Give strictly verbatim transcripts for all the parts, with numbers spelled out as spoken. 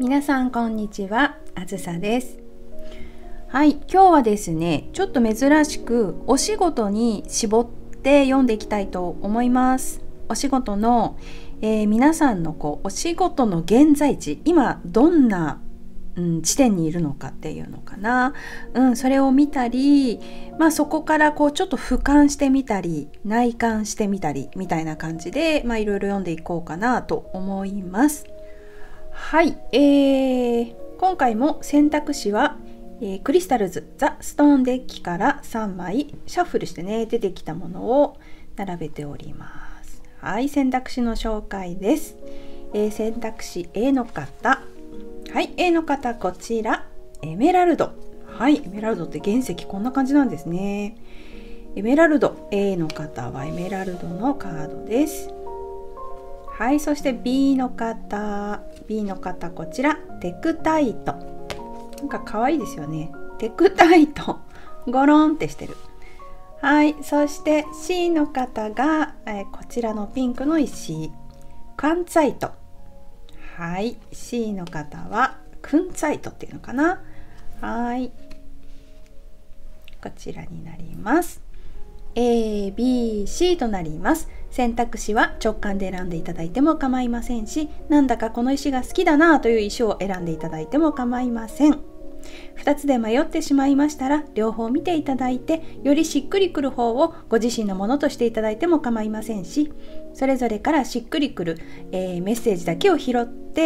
皆さんこんにちは、あずさです。はい、今日はですね、ちょっと珍しくお仕事に絞って読んでいきたいと思います。お仕事の、えー、皆さんのこうお仕事の現在地、今どんな、うん、地点にいるのかっていうのかな、うん、それを見たり、まあ、そこからこうちょっと俯瞰してみたり内観してみたりみたいな感じで、まあ、いろいろ読んでいこうかなと思います。はい、えー、今回も選択肢は、えー、クリスタルズザ・ストーンデッキからさんまいシャッフルしてね出てきたものを並べております。はい、選択肢の紹介です。えー、選択肢 A の方、はい、A の方こちらエメラルド。はい、エメラルドって原石こんな感じなんですね。エメラルド A の方はエメラルドのカードです。はい、そして B の方 B の方こちらテクタイト。なんか可愛いですよね。テクタイトゴロンってしてる。はい、そして C の方が、えー、こちらのピンクの石カンツァイト。はい、 C の方はクンツァイトっていうのかな。はい、こちらになります。 A、B、C となります。選択肢は直感で選んでいただいても構いませんし、なんだかこの石が好きだなという石を選んでいただいても構いません。ふたつで迷ってしまいましたら両方見ていただいて、よりしっくりくる方をご自身のものとしていただいても構いませんし、それぞれからしっくりくる、えー、メッセージだけを拾って、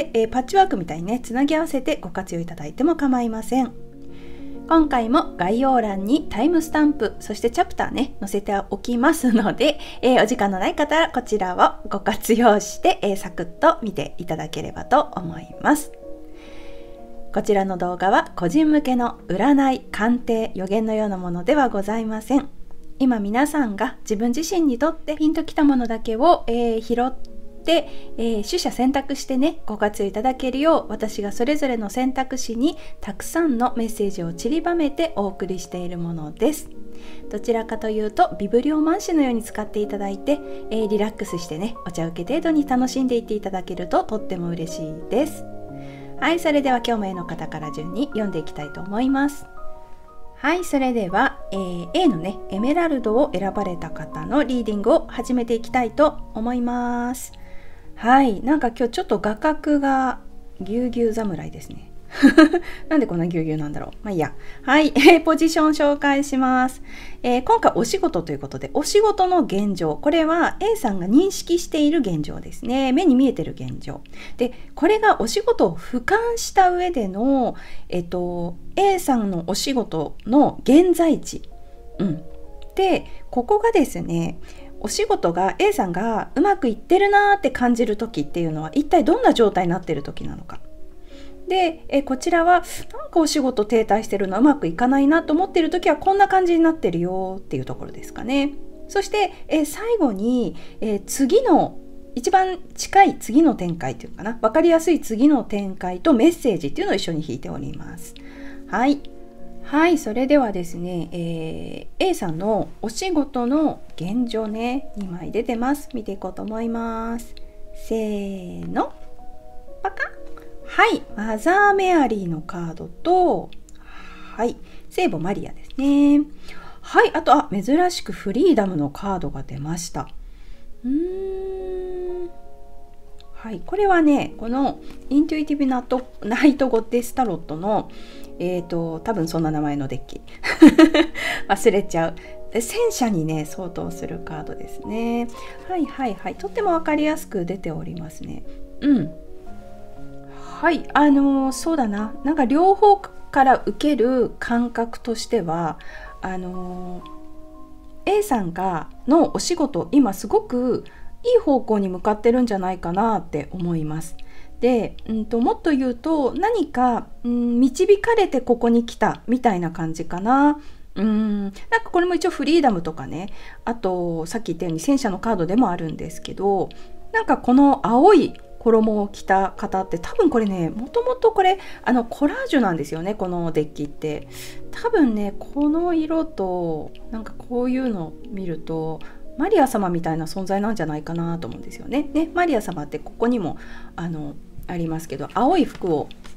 えー、パッチワークみたいにねつなぎ合わせてご活用いただいても構いません。今回も概要欄にタイムスタンプ、そしてチャプターね載せておきますので、えー、お時間のない方はこちらをご活用して、えー、サクッと見ていただければと思います。こちらの動画は個人向けの占い、鑑定、予言のようなものではございません。今皆さんが自分自身にとってピンときたものだけを、えー、拾ってで、えー、取捨選択してねご活用いただけるよう、私がそれぞれの選択肢にたくさんのメッセージを散りばめてお送りしているものです。どちらかというとビブリオマンシのように使っていただいて、えー、リラックスしてねお茶受け程度に楽しんでいっていただけるととっても嬉しいです。はい、それでは今日も A の方から順に読んでいきたいと思います。はい、それでは、えー、A のねエメラルドを選ばれた方のリーディングを始めていきたいと思います。はい、なんか今日ちょっと画角がぎゅうぎゅう侍ですね。なんでこんなぎゅうぎゅうなんだろう。まあいいや。はい、えー、ポジション紹介します、えー。今回お仕事ということで、お仕事の現状。これは A さんが認識している現状ですね。目に見えてる現状。で、これがお仕事を俯瞰した上での、えっと、A さんのお仕事の現在地。うん。で、ここがですね、お仕事が A さんがうまくいってるなーって感じる時っていうのは一体どんな状態になってる時なのか。で、えこちらはなんかお仕事停滞してるのうまくいかないなと思ってる時はこんな感じになってるよっていうところですかね。そしてえ最後にえ次の一番近い次の展開というかな、分かりやすい次の展開とメッセージっていうのを一緒に引いております。はい。はい、それではですね、えー、A さんのお仕事の現状ね、にまい出てます。見ていこうと思います。せーの。パカッ。はい、マザーメアリーのカードと、はい、聖母マリアですね。はい、あと、あ、珍しくフリーダムのカードが出ました。うーん。はい、これはね、このイントゥイティブナイトゴッデスタロットのえーと、多分そんな名前のデッキ忘れちゃう戦車にね相当するカードですね。はいはいはい、とっても分かりやすく出ておりますね。うんはいあのー、そうだな、なんか両方から受ける感覚としてはあのー、A さんがのお仕事今すごくいい方向に向かってるんじゃないかなって思います。で、うんと、もっと言うと何か、うん、導かれてここに来たみたいな感じかな。うん、なんかこれも一応フリーダムとかね、あとさっき言ったように戦車のカードでもあるんですけど、なんかこの青い衣を着た方って多分これね、もともとこれあのコラージュなんですよね、このデッキって。多分ねこの色となんかこういうのを見るとマリア様みたいな存在なんじゃないかなと思うんですよね。ね、マリア様ってここにもあのありますけど、青い服を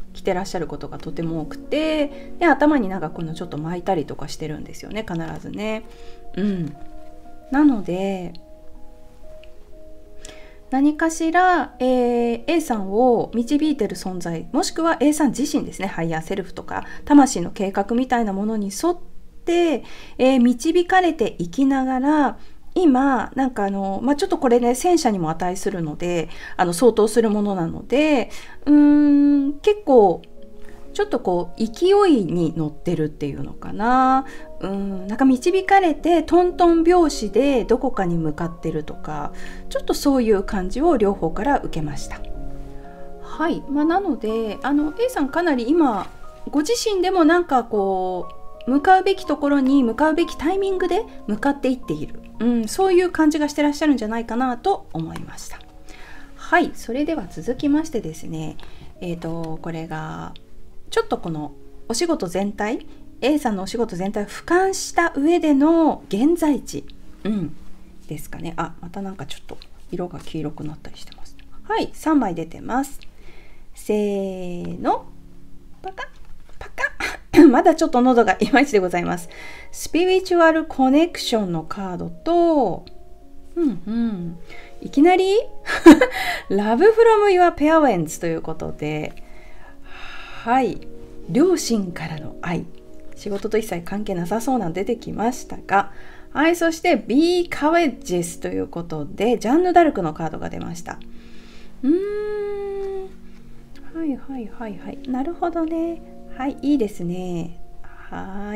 着てらっしゃることがとても多くて、で頭になんかこのちょっと巻いたりとかしてるんですよね、必ずね。うん、なので何かしら、えー、A さんを導いてる存在、もしくは A さん自身ですね、ハイヤーセルフとか魂の計画みたいなものに沿って、えー、導かれていきながら、今なんかあの、まあ、ちょっとこれね戦車にも値するので、あの相当するものなので、うーん結構ちょっとこう勢いに乗ってるっていうのかな、うんなんか導かれてトントン拍子でどこかに向かってるとか、ちょっとそういう感じを両方から受けました。はい、まあ、なのであの A さんかなり今ご自身でもなんかこう向かうべきところに向かうべきタイミングで向かっていっている、うん、そういう感じがしてらっしゃるんじゃないかなと思いました。はい、それでは続きましてですね、えーとこれがちょっとこのお仕事全体 A さんのお仕事全体を俯瞰した上での現在地、うん、ですかね。あ、またなんかちょっと色が黄色くなったりしてます。はい、さんまい出てます。せーの、パカッパカッまだちょっと喉がいまいちでございます。スピリチュアルコネクションのカードと、うんうん、いきなりLove from your parents ということで、はい、両親からの愛、仕事と一切関係なさそうなの出てきましたが、はい、そして Be Courageous ということでジャンヌ・ダルクのカードが出ました。うーん、はいはいはいはい、なるほどね。はい、いいですね。はい。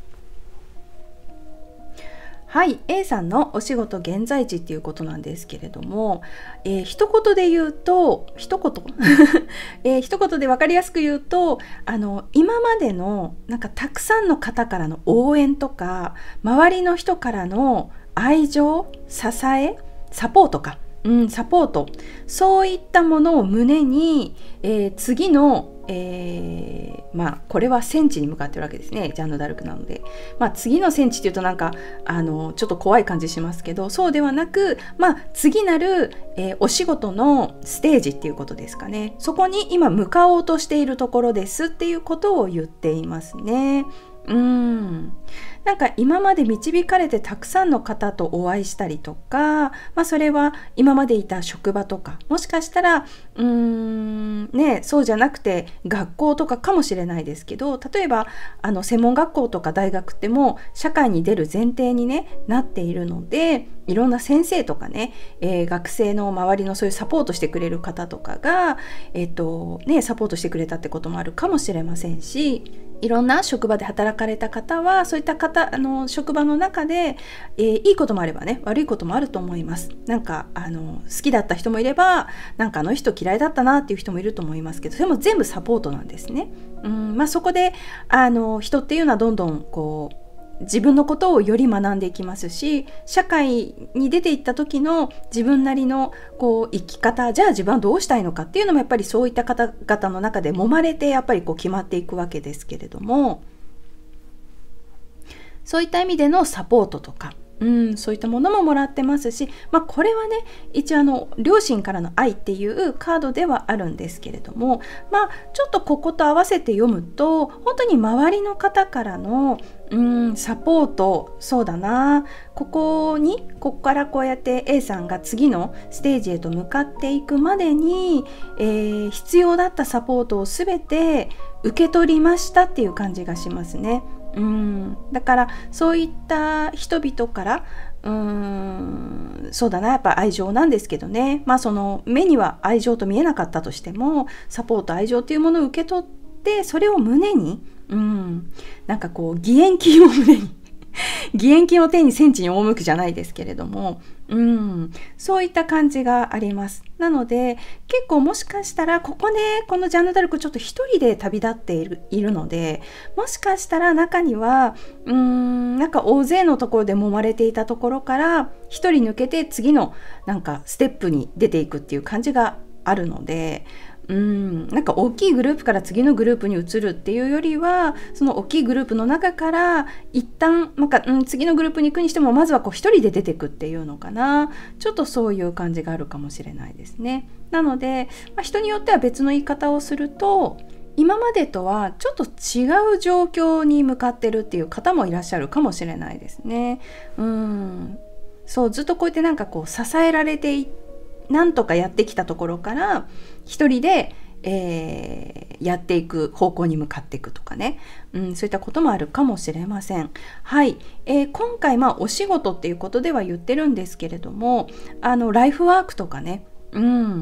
はい、A さんのお仕事現在地っていうことなんですけれども、えー、一言で言うと一言、えー、一言で分かりやすく言うと、あの今までのなんかたくさんの方からの応援とか、周りの人からの愛情、支え、サポートか、うん、サポート、そういったものを胸に、えー、次のえー、まあこれは戦地に向かってるわけですね、ジャンヌ・ダルクなので。まあ次の戦地っていうとなんかあのちょっと怖い感じしますけど、そうではなく、まあ次なる、えー、お仕事のステージっていうことですかね。そこに今向かおうとしているところですっていうことを言っていますね。うーん、なんか今まで導かれてたくさんの方とお会いしたりとか、まあ、それは今までいた職場とか、もしかしたらうーん、ね、そうじゃなくて学校とかかもしれないですけど、例えばあの専門学校とか大学ってもう社会に出る前提に、ね、なっているので、いろんな先生とかね、えー、学生の周りのそういうサポートしてくれる方とかが、えっとね、サポートしてくれたってこともあるかもしれませんし、いろんな職場で働かれた方はそういった方あの職場の中で、えー、いいこともあればね、悪いこともあると思います。なんかあの好きだった人もいれば、なんかあの人嫌いだったなっていう人もいると思いますけど、それも全部サポートなんですね。うん、まあ、そこであの人っていうのはどんどんこう自分のことをより学んでいきますし、社会に出ていった時の自分なりのこう生き方、じゃあ自分はどうしたいのかっていうのもやっぱりそういった方々の中で揉まれてやっぱりこう決まっていくわけですけれども、そういった意味でのサポートとか、うん、そういったものももらってますし、まあ、これはね一応あの両親からの愛っていうカードではあるんですけれども、まあ、ちょっとここと合わせて読むと本当に周りの方からのうんサポート、そうだな、ここにここからこうやって A さんが次のステージへと向かっていくまでに、えー、必要だったサポートを全て受け取りましたっていう感じがしますね。うん、だからそういった人々からうーんそうだな、やっぱ愛情なんですけどね、まあその目には愛情と見えなかったとしても、サポート、愛情というものを受け取って、それを胸に、うん、なんかこう義援金を胸に義援金を手に戦地に赴くじゃないですけれども、うん、そういった感じがあります。なので結構もしかしたらここね、このジャンヌ・ダルクちょっと一人で旅立っている、いるので、もしかしたら中にはうーんなんか大勢のところで揉まれていたところから一人抜けて次のなんかステップに出ていくっていう感じがあるので、うんなんか大きいグループから次のグループに移るっていうよりは、その大きいグループの中から一旦なんか、うん、次のグループに行くにしてもまずはこう一人で出てくっていうのかな、ちょっとそういう感じがあるかもしれないですね。なので、まあ、人によっては別の言い方をすると、 今までとはちょっと違う状況に向かってるっていう方もいらっしゃるかもしれないですね。うん、そうずっとこうやってなんかこう支えられていなんとかやってきたところから一人で、えー、やっていく方向に向かっていくとかね、うん、そういったこともあるかもしれません。はい、えー、今回まあお仕事っていうことでは言ってるんですけれども、あのライフワークとかね、うん、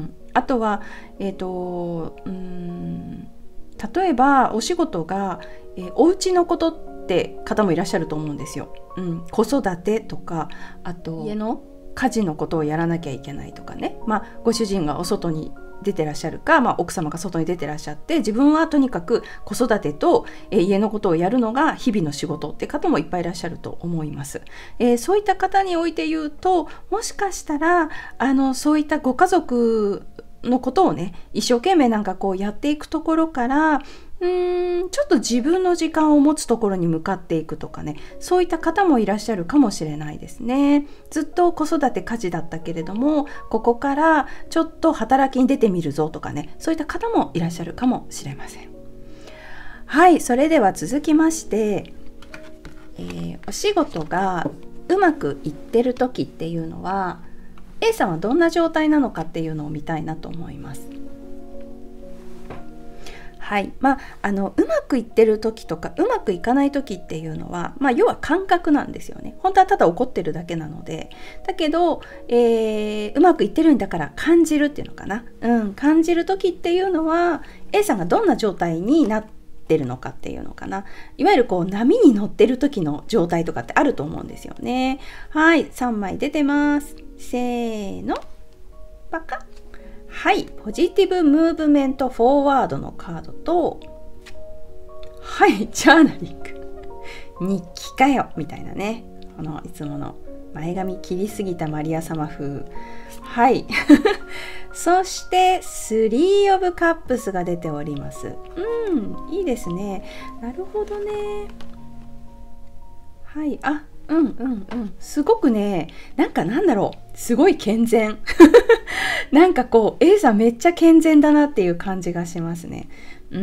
あとはえっとうん例えばお仕事が、えー、お家のことって方もいらっしゃると思うんですよ。うん、子育てとか、あと家の家事のことをやらなきゃいけないとかね、まあ、ご主人がお外に出てらっしゃるか、まあ、奥様が外に出てらっしゃって自分はとにかく子育てと、えー、家のことをやるのが日々の仕事って方もいっぱいいらっしゃると思います。えー、そういった方において言うと、もしかしたらあのそういったご家族のことをね一生懸命なんかこうやっていくところからうーんちょっと自分の時間を持つところに向かっていくとかね、そういった方もいらっしゃるかもしれないですね。ずっと子育て家事だったけれどもここからちょっと働きに出てみるぞとかね、そういった方もいらっしゃるかもしれません。はい、それでは続きまして、えー、お仕事がうまくいってる時っていうのは A さんはどんな状態なのかっていうのを見たいなと思います。はい、まあ、あのうまくいってる時とかうまくいかない時っていうのは、まあ、要は感覚なんですよね。本当はただ怒ってるだけなので、だけど、えー、うまくいってるんだから感じるっていうのかな、うん、感じる時っていうのは A さんがどんな状態になってるのかっていうのかな、いわゆるこう波に乗ってる時の状態とかってあると思うんですよね。はい、さんまい出てます。せーの、パカッ。はい、ポジティブムーブメントフォーワードのカードと、はい、ジャーナリング日記かよみたいなね、このいつもの前髪切りすぎたマリア様風。はいそしてスリーオブカップスが出ております。うん、いいですね。なるほどね。はい、あ、うんうんうん、すごくね、なんかなんだろう、すごい健全なんかこう A さんめっちゃ健全だなっていう感じがしますね。うん、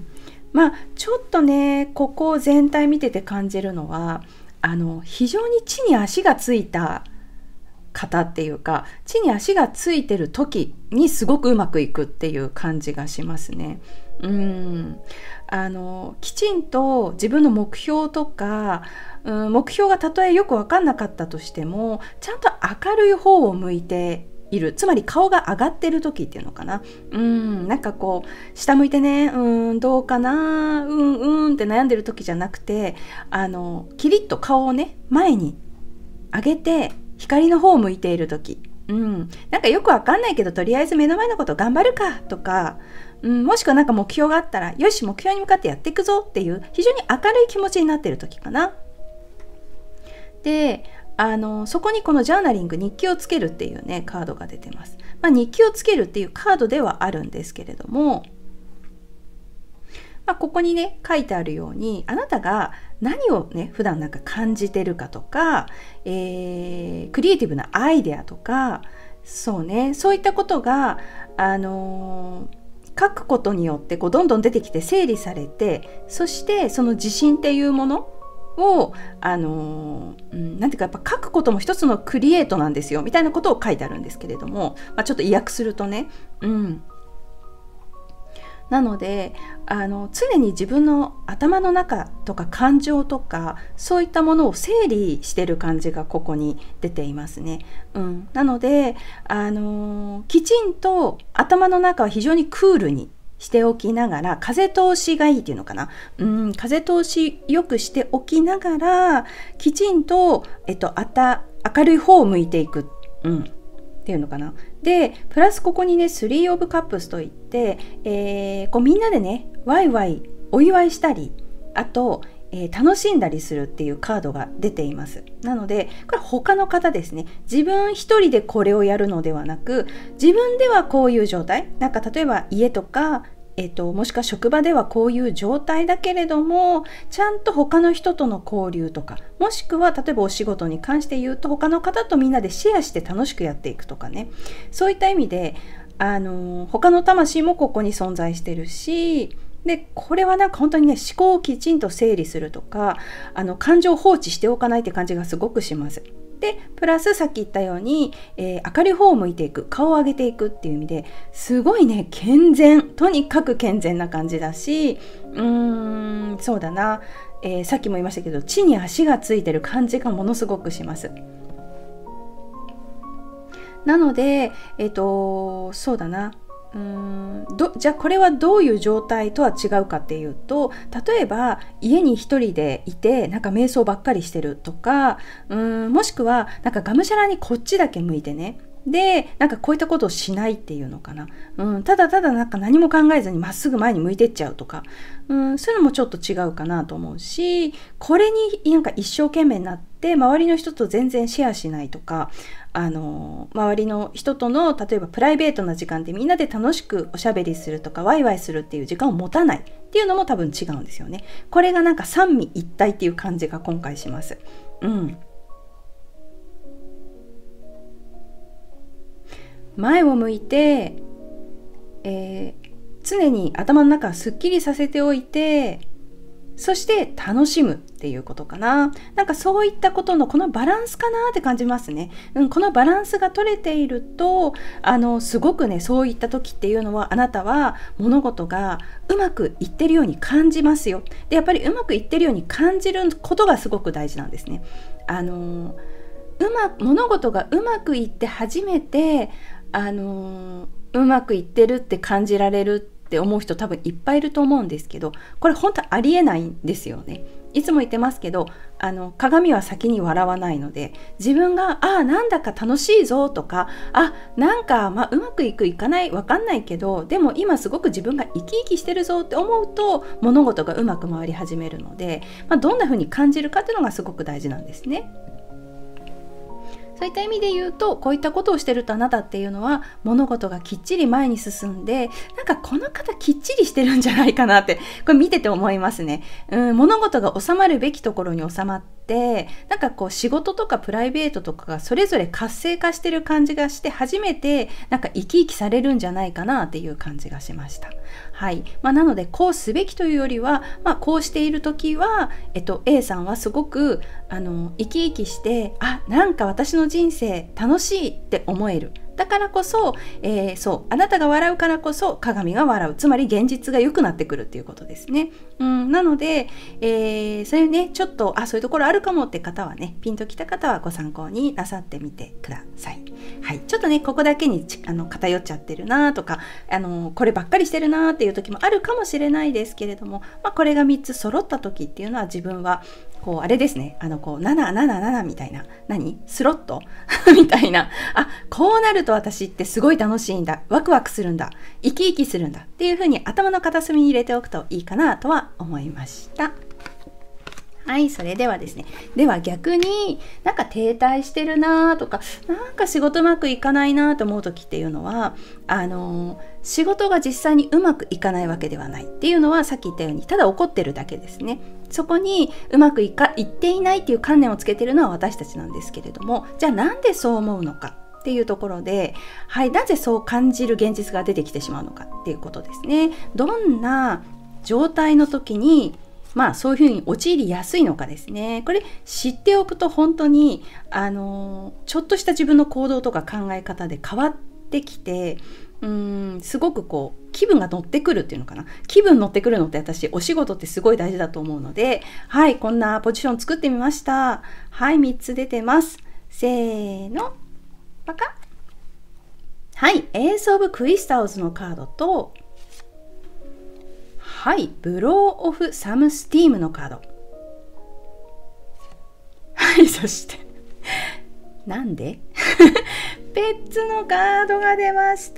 まあちょっとねここ全体見てて感じるのは、あの非常に地に足がついた方っていうか、地に足がついてる時にすごくうまくいくっていう感じがしますね。うん、あのきちんと自分の目標とか、うん、目標がたとえよく分かんなかったとしてもちゃんと明るい方を向いている、つまり顔が上がってる時っていうのかな、うん、なんかこう下向いてね、うんどうかな、うんうんって悩んでる時じゃなくて、あのキリッと顔をね前に上げて光の方を向いている時、うん、なんかよくわかんないけどとりあえず目の前のこと頑張るかとか、うん、もしくはなんか目標があったらよし目標に向かってやっていくぞっていう非常に明るい気持ちになっている時かな。で、あのそこにこのジャーナリング日記をつけるっていうねカードが出てます。まあ、日記をつけるっていうカードではあるんですけれども、まあ、ここにね書いてあるようにあなたが何をね普段なんか感じてるかとか、えー、クリエイティブなアイデアとか、そうね、そういったことがあのー、書くことによってこうどんどん出てきて整理されて、そしてその自信っていうものをあのーうん、なんていうかやっぱ書くことも一つのクリエイトなんですよみたいなことを書いてあるんですけれども、まあ、ちょっと意訳するとね、うん、なのであの常に自分の頭の中とか感情とかそういったものを整理してる感じがここに出ていますね。うん、なのであのきちんと頭の中は非常にクールにしておきながら、風通しがいいっていうのかな、うん、風通しよくしておきながらきちんと、えっと、あた明るい方を向いていく、うん、っていうのかな。でプラスここにねスリーオブカップスといって、えー、こうみんなでねワイワイお祝いしたり、あと、えー、楽しんだりするっていうカードが出ています。なのでこれ他の方ですね、自分一人でこれをやるのではなく、自分ではこういう状態、なんか例えば家とかえっと、もしくは職場ではこういう状態だけれどもちゃんと他の人との交流とか、もしくは例えばお仕事に関して言うと他の方とみんなでシェアして楽しくやっていくとかね、そういった意味であの他の魂もここに存在してるし、 でこれはなんか本当にね、思考をきちんと整理するとか、あの感情を放置しておかないって感じがすごくします。でプラスさっき言ったように、えー、明るい方を向いていく、顔を上げていくっていう意味ですごいね、健全、とにかく健全な感じだし、うーんそうだな、えー、さっきも言いましたけど、地に足がついてる感じがものすごくします。なのでえっとそうだな、うーんどじゃあこれはどういう状態とは違うかっていうと、例えば家に一人でいてなんか瞑想ばっかりしてるとか、うーんもしくはなんかがむしゃらにこっちだけ向いてね、でなんかこういったことをしないっていうのかな、うん、ただただなんか何も考えずにまっすぐ前に向いてっちゃうとか、うん、そういうのもちょっと違うかなと思うし、これになんか一生懸命になって周りの人と全然シェアしないとか、あの周りの人との例えばプライベートな時間でみんなで楽しくおしゃべりするとかワイワイするっていう時間を持たないっていうのも多分違うんですよね。これがなんか三位一体っていう感じが今回します。うん。前を向いて、えー、常に頭の中をすっきりさせておいて、そして楽しむっていうことかな。なんかそういったことのこのバランスかなって感じますね。うん、このバランスが取れていると、あのすごくね、そういった時っていうのはあなたは物事がうまくいってるように感じますよ。でやっぱりうまくいってるように感じることがすごく大事なんですね。あのうま物事がうまくいって初めてあのうまくいってるって感じられるって思う人多分いっぱいいると思うんですけど、これ本当ありえないんですよね。いつも言ってますけど、あの鏡は先に笑わないので、自分があなんだか楽しいぞとか、あなんか、まあ、うまくいくいかないわかんないけど、でも今すごく自分が生き生きしてるぞって思うと物事がうまく回り始めるので、まあ、どんな風に感じるかっていうのがすごく大事なんですね。そういった意味で言うと、こういったことをしてるとあなたっていうのは物事がきっちり前に進んで、なんかこの方きっちりしてるんじゃないかなってこれ見てて思いますね。うん、物事が収まるべきところに収まって、なんかこう仕事とかプライベートとかがそれぞれ活性化してる感じがして、初めてなんか生き生きされるんじゃないかなっていう感じがしました。はい。まあ、なのでこうすべきというよりは、まあ、こうしている時は、えっと、A さんはすごくあの生き生きして、あなんか私の人生楽しいって思える。だからこそ、えー、そうあなたが笑うからこそ鏡が笑う、つまり現実が良くなってくるっていうことですね。うん、なので、えー、そういうねちょっとあそういうところあるかもって方はね、ピンときた方はご参考になさってみてください。はい、ちょっとねここだけにあの偏っちゃってるなとか、あのこればっかりしてるなっていう時もあるかもしれないですけれども、まあ、これがみっつ揃った時っていうのは自分はこうあれですね、あのこうななななななみたいな、何スロットみたいな、あこうなると私ってすごい楽しいんだ、ワクワクするんだ、生き生きするんだっていう風に頭の片隅に入れておくといいかなとは思いました。はい、それではですね、では逆になんか停滞してるなとか、なんか仕事うまくいかないなと思う時っていうのは、あの仕事が実際にうまくいかないわけではないっていうのは、さっき言ったようにただ怒ってるだけですね。そこにうまくいかいっていないっていう観念をつけてるのは私たちなんですけれども、じゃあなんでそう思うのかっていうところで、はい、なぜそう感じる現実が出てきてしまうのかっていうことですね。どんな状態の時にまあそういうふうに陥りやすいのかですね。これ知っておくと本当にあのちょっとした自分の行動とか考え方で変わってきて、うーんすごくこう気分が乗ってくるっていうのかな。気分乗ってくるのって私お仕事ってすごい大事だと思うので、はいこんなポジション作ってみました。はいみっつ出てます。せーのパカッ。はい、エースオブクリスタルズのカードと、はい、ブローオフサムスティームのカード。はい、そしてなんでペッツのカードが出ました。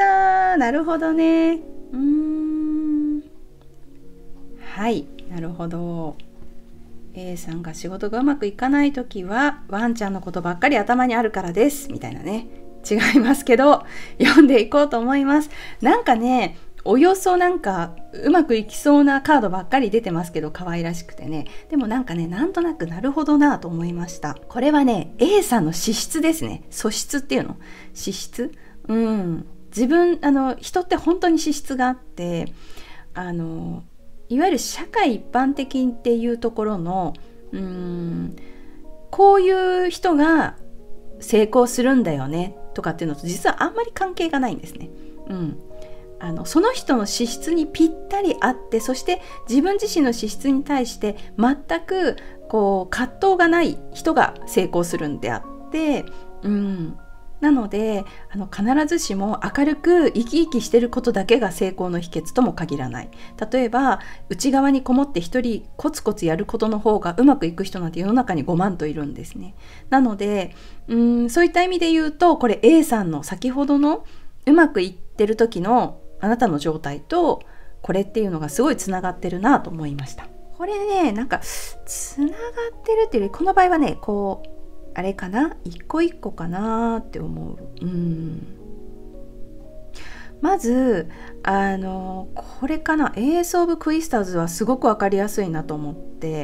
なるほどね。うーん。はい、なるほど。A さんが仕事がうまくいかないときはワンちゃんのことばっかり頭にあるからですみたいなね。違いますけど読んでいこうと思います。なんかねおよそなんかうまくいきそうなカードばっかり出てますけど、可愛らしくてね。でもなんかねなんとなくなるほどなと思いました。これはね A さんの資質ですね。素質っていうの資質、うん自分あの人って本当に資質があって、あのいわゆる社会一般的っていうところのうーんこういう人が成功するんだよねとかっていうのと実はあんまり関係がないんですね。うん、あのその人の資質にぴったり合って、そして自分自身の資質に対して全くこう葛藤がない人が成功するんであって、うん、なのであの必ずしも明るく生き生きしてることだけが成功の秘訣とも限らない。例えば内側にこもって一人コツコツやることの方がうまくいく人なんて世の中にごまんといるんですね。なのでうーんそういった意味で言うと、これ A さんの先ほどのうまくいってる時のあなたの状態とこれっていうのがすごいつながってるなと思いました。これね、なんかつながってるっていうより、この場合はねこうあれかな、一個一個かなって思う。うん。まずあのこれかな、エース・オブ・クイスターズはすごくわかりやすいなと思って、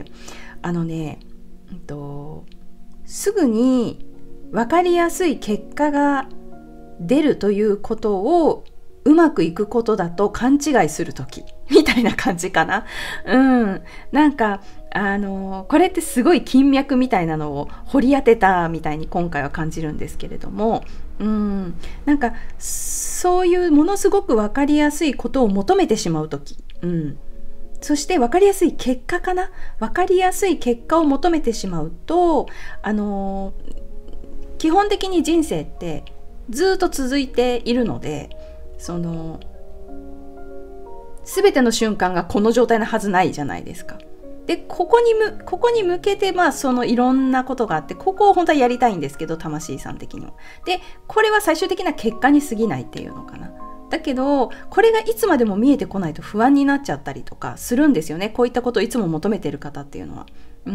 あのね、うんと、すぐにわかりやすい結果が出るということをうまくいくことだと勘違いするときみたいな感じかな。うん。なんかあのこれってすごい金脈みたいなのを掘り当てたみたいに今回は感じるんですけれども、うん、なんかそういうものすごく分かりやすいことを求めてしまうとき、うん、そして分かりやすい結果かな、分かりやすい結果を求めてしまうと、あの基本的に人生ってずっと続いているので、その全ての瞬間がこの状態なはずないじゃないですか。でここにむここに向けてまあそのいろんなことがあって、ここを本当はやりたいんですけど、魂さん的には。でこれは最終的な結果に過ぎないっていうのかな。だけどこれがいつまでも見えてこないと不安になっちゃったりとかするんですよね。こういったことをいつも求めてる方っていうのは。うん、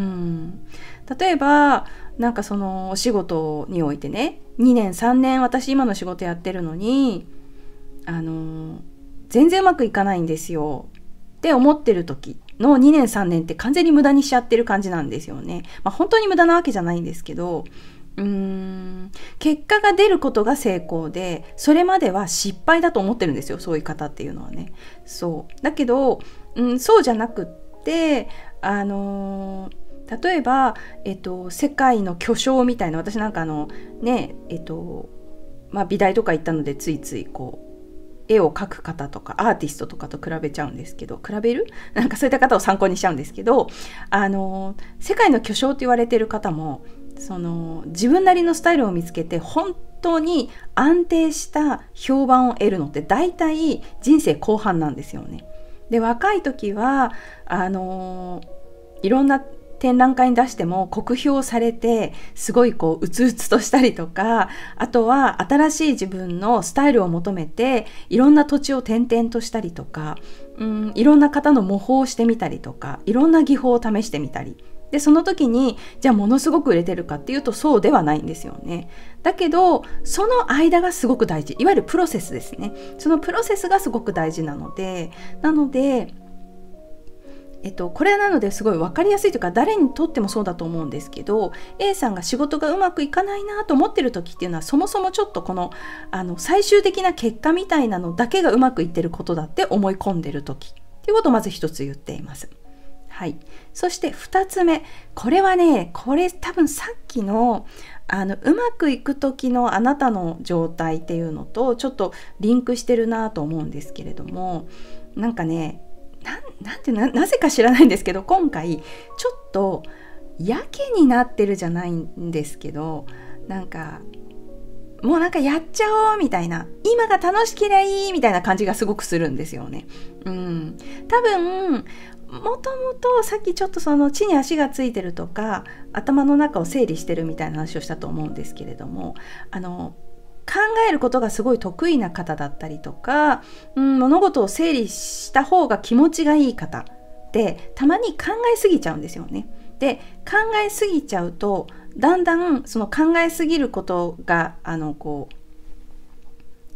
例えばなんかそのお仕事においてね、にねんさんねん私今の仕事やってるのにあの全然うまくいかないんですよって思ってる時のにねんさんねんって完全に無駄にしちゃってる感じなんですよね。まあ、本当に無駄なわけじゃないんですけど、うーん結果が出ることが成功で、それまでは失敗だと思ってるんですよ、そういう方っていうのはね。そうだけど、うん、そうじゃなくってあのー、例えば、えっと、世界の巨匠みたいな、私なんかあのねえっとまあ美大とか行ったのでついついこう絵を描く方とかアーティストとかと比べちゃうんですけど、比べるなんかそういった方を参考にしちゃうんですけど、あの世界の巨匠と言われてる方もその自分なりのスタイルを見つけて本当に安定した評判を得るのって大体人生後半なんですよね。で若い時はあのいろんな展覧会に出しても酷評されてすごいこううつうつとしたりとか、あとは新しい自分のスタイルを求めていろんな土地を転々としたりとか、うん、いろんな方の模倣をしてみたりとか、いろんな技法を試してみたりで、その時にじゃあものすごく売れてるかっていうとそうではないんですよね。だけどその間がすごく大事、いわゆるプロセスですね。そのプロセスがすごく大事なのでなのでえっと、これはなのですごい分かりやすいというか、誰にとってもそうだと思うんですけど、 A さんが仕事がうまくいかないなと思ってる時っていうのは、そもそもちょっとこの、あの最終的な結果みたいなのだけがうまくいってることだって思い込んでる時っていうことをまず一つ言っています。はい、そしてふたつめ、これはね、これ多分さっきのあのうまくいく時のあなたの状態っていうのとちょっとリンクしてるなと思うんですけれども、なんかね、な, なんて な, なぜか知らないんですけど、今回ちょっとやけになってるじゃないんですけど、なんかもうなんかやっちゃおうみたいな、今が楽しけりゃいいみたいな感じがすごくするんですよね。うん、多分もともとさっきちょっとその地に足がついてるとか頭の中を整理してるみたいな話をしたと思うんですけれども、あの考えることがすごい得意な方だったりとか、うん、物事を整理した方が気持ちがいい方ってたまに考えすぎちゃうんですよね。で考えすぎちゃうとだんだんその考えすぎることがあのこう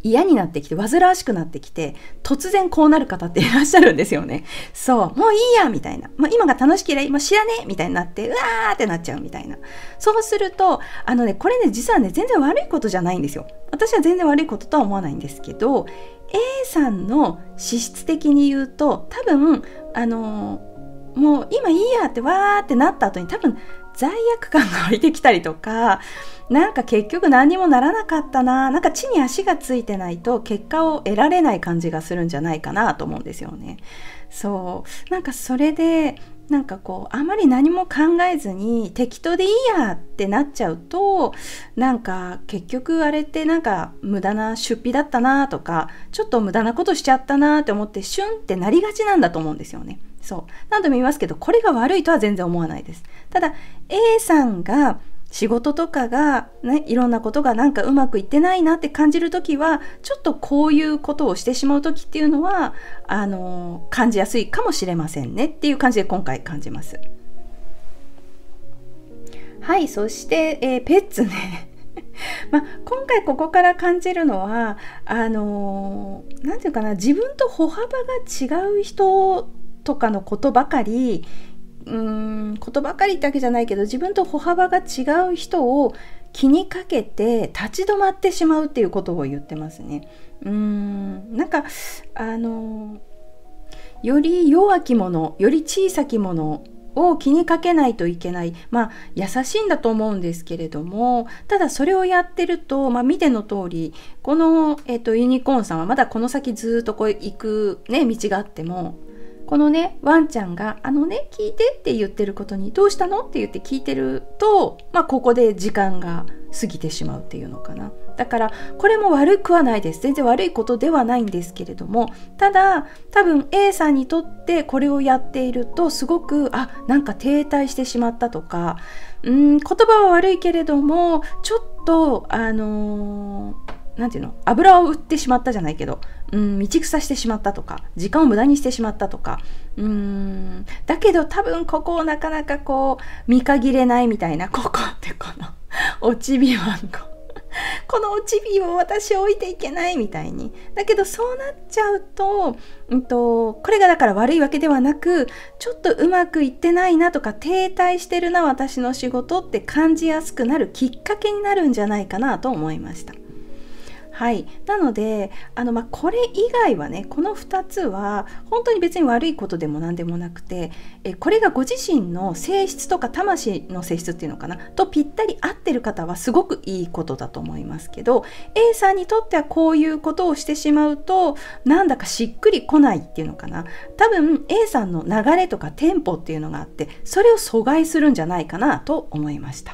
嫌になってきて、煩わしくなってきて、突然こうなる方っていらっしゃるんですよね。そう、もういいやみたいな。まあ、今が楽しければ今知らねえみたいになって、うわーってなっちゃうみたいな。そうすると、あのね、これね、実はね、全然悪いことじゃないんですよ。私は全然悪いこととは思わないんですけど、A さんの資質的に言うと、多分、あのー、もう今いいやってわーってなった後に多分罪悪感が湧いてきたりとか、なんか結局何にもならなかったな、なんか地に足がついてないと結果を得られない感じがするんじゃないかなと思うんですよね。そう、なんかそれでなんかこうあまり何も考えずに適当でいいやってなっちゃうと、なんか結局あれってなんか無駄な出費だったなとか、ちょっと無駄なことしちゃったなって思ってシュンってなりがちなんだと思うんですよね。そう、何度も言いますけど、これが悪いとは全然思わないです。ただ A さんが仕事とかがね、いろんなことがなんかうまくいってないなって感じるときは、ちょっとこういうことをしてしまうときっていうのは、あの感じやすいかもしれませんねっていう感じで今回感じます。はい、そして、えー、ペッツね。まあ、今回ここから感じるのは、あのー、なんていうかな、自分と歩幅が違う人とかのことばかり、うーんことばかりってわけじゃないけど、自分と歩幅が違う人を気にかけて立ち止まってしまうっていうことを言ってますね。うーんなんかあのより弱き者、より小さき者を気にかけないといけない。まあ優しいんだと思うんですけれども、ただそれをやってると、まあ、見ての通りこの、えっと、ユニコーンさんはまだこの先ずっとこう行く、ね、道があっても、このねワンちゃんがあのね聞いてって言ってることにどうしたのって言って聞いてると、まあここで時間が過ぎてしまうっていうのかな。だからこれも悪くはないです。全然悪いことではないんですけれども、ただ多分 A さんにとってこれをやっているとすごくあなんか停滞してしまったとか、うーん言葉は悪いけれどもちょっとあのーなんていうの、油を売ってしまったじゃないけど、うん、道草してしまったとか、時間を無駄にしてしまったとか、うーんだけど多分ここをなかなかこう見限れないみたいな、ここってこのおちびわんここのおちびを私置いていけないみたいに、だけどそうなっちゃうと、うんと、これがだから悪いわけではなく、ちょっとうまくいってないなとか停滞してるな私の仕事って感じやすくなるきっかけになるんじゃないかなと思いました。はい、なのであの、まあ、これ以外はね、このふたつは本当に別に悪いことでも何でもなくて、えこれがご自身の性質とか魂の性質っていうのかなとぴったり合ってる方はすごくいいことだと思いますけど、 A さんにとってはこういうことをしてしまうとなんだかしっくりこないっていうのかな。多分 A さんの流れとかテンポっていうのがあって、それを阻害するんじゃないかなと思いました。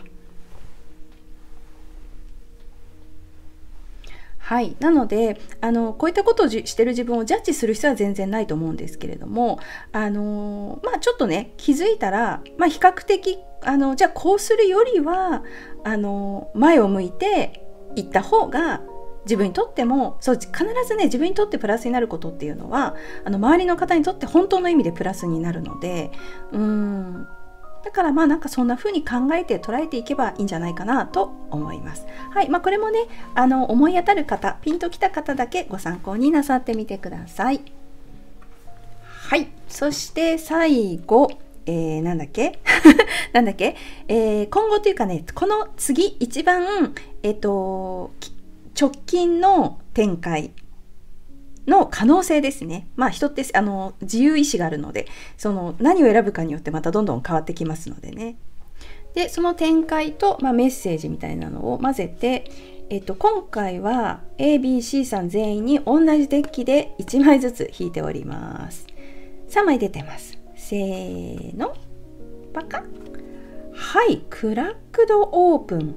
はい、なのであのこういったことをしてる自分をジャッジする必要は全然ないと思うんですけれども、あのまあちょっとね気づいたら、まあ、比較的あのじゃあこうするよりはあの前を向いていった方が自分にとっても、そう必ずね自分にとってプラスになることっていうのはあの周りの方にとって本当の意味でプラスになるので、うーんだからまあなんかそんな風に考えて捉えていけばいいんじゃないかなと思います。はい、まあこれもねあの思い当たる方、ピンときた方だけご参考になさってみてください。はい、そして最後、えー、なんだっけなんだっけ、えー、今後というかね、この次一番えっと直近の展開の可能性ですね。まあ人ってあの自由意志があるので、その何を選ぶかによってまたどんどん変わってきますのでね。でその展開と、まあ、メッセージみたいなのを混ぜて、えっと、今回は エービーシー さん全員に同じデッキでいちまいずつ引いております。さんまい出てます。せーの、パカッ。はい、クラックドオープン。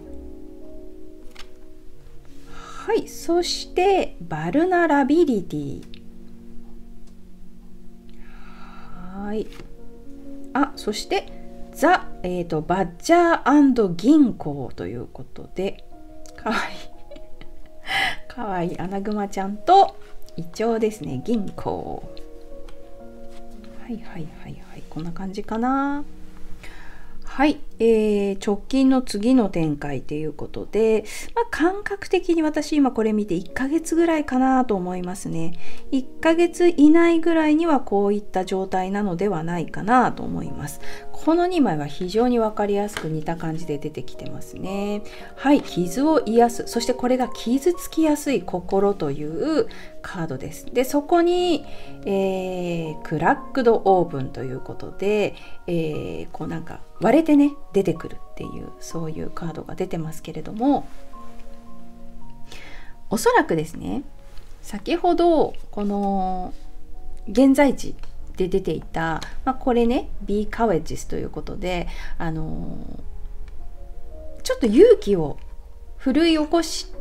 はい、そしてバルナラビリティ。はい。あ、そしてザ、えーと、バッジャー&銀行ということで、かわいいかわいいアナグマちゃんとイチョウですね。銀行。はいはいはいはい、こんな感じかな。はい、 えー、直近の次の展開ということで、まあ、感覚的に私今これ見ていっかげつぐらいかなと思いますね。いっかげつ以内ぐらいにはこういった状態なのではないかなと思います。このにまいは非常に分かりやすく似た感じで出てきてますね。はい、傷を癒す。そしてこれが傷つきやすい心というカードです。で、そこに、えー、クラックドオープンということで、えー、こうなんか割れてね出てくるっていうそういうカードが出てますけれども、おそらくですね、先ほどこの現在地で出ていた、まあ、これね Be Courageous ということで、あのー、ちょっと勇気を奮い起こして、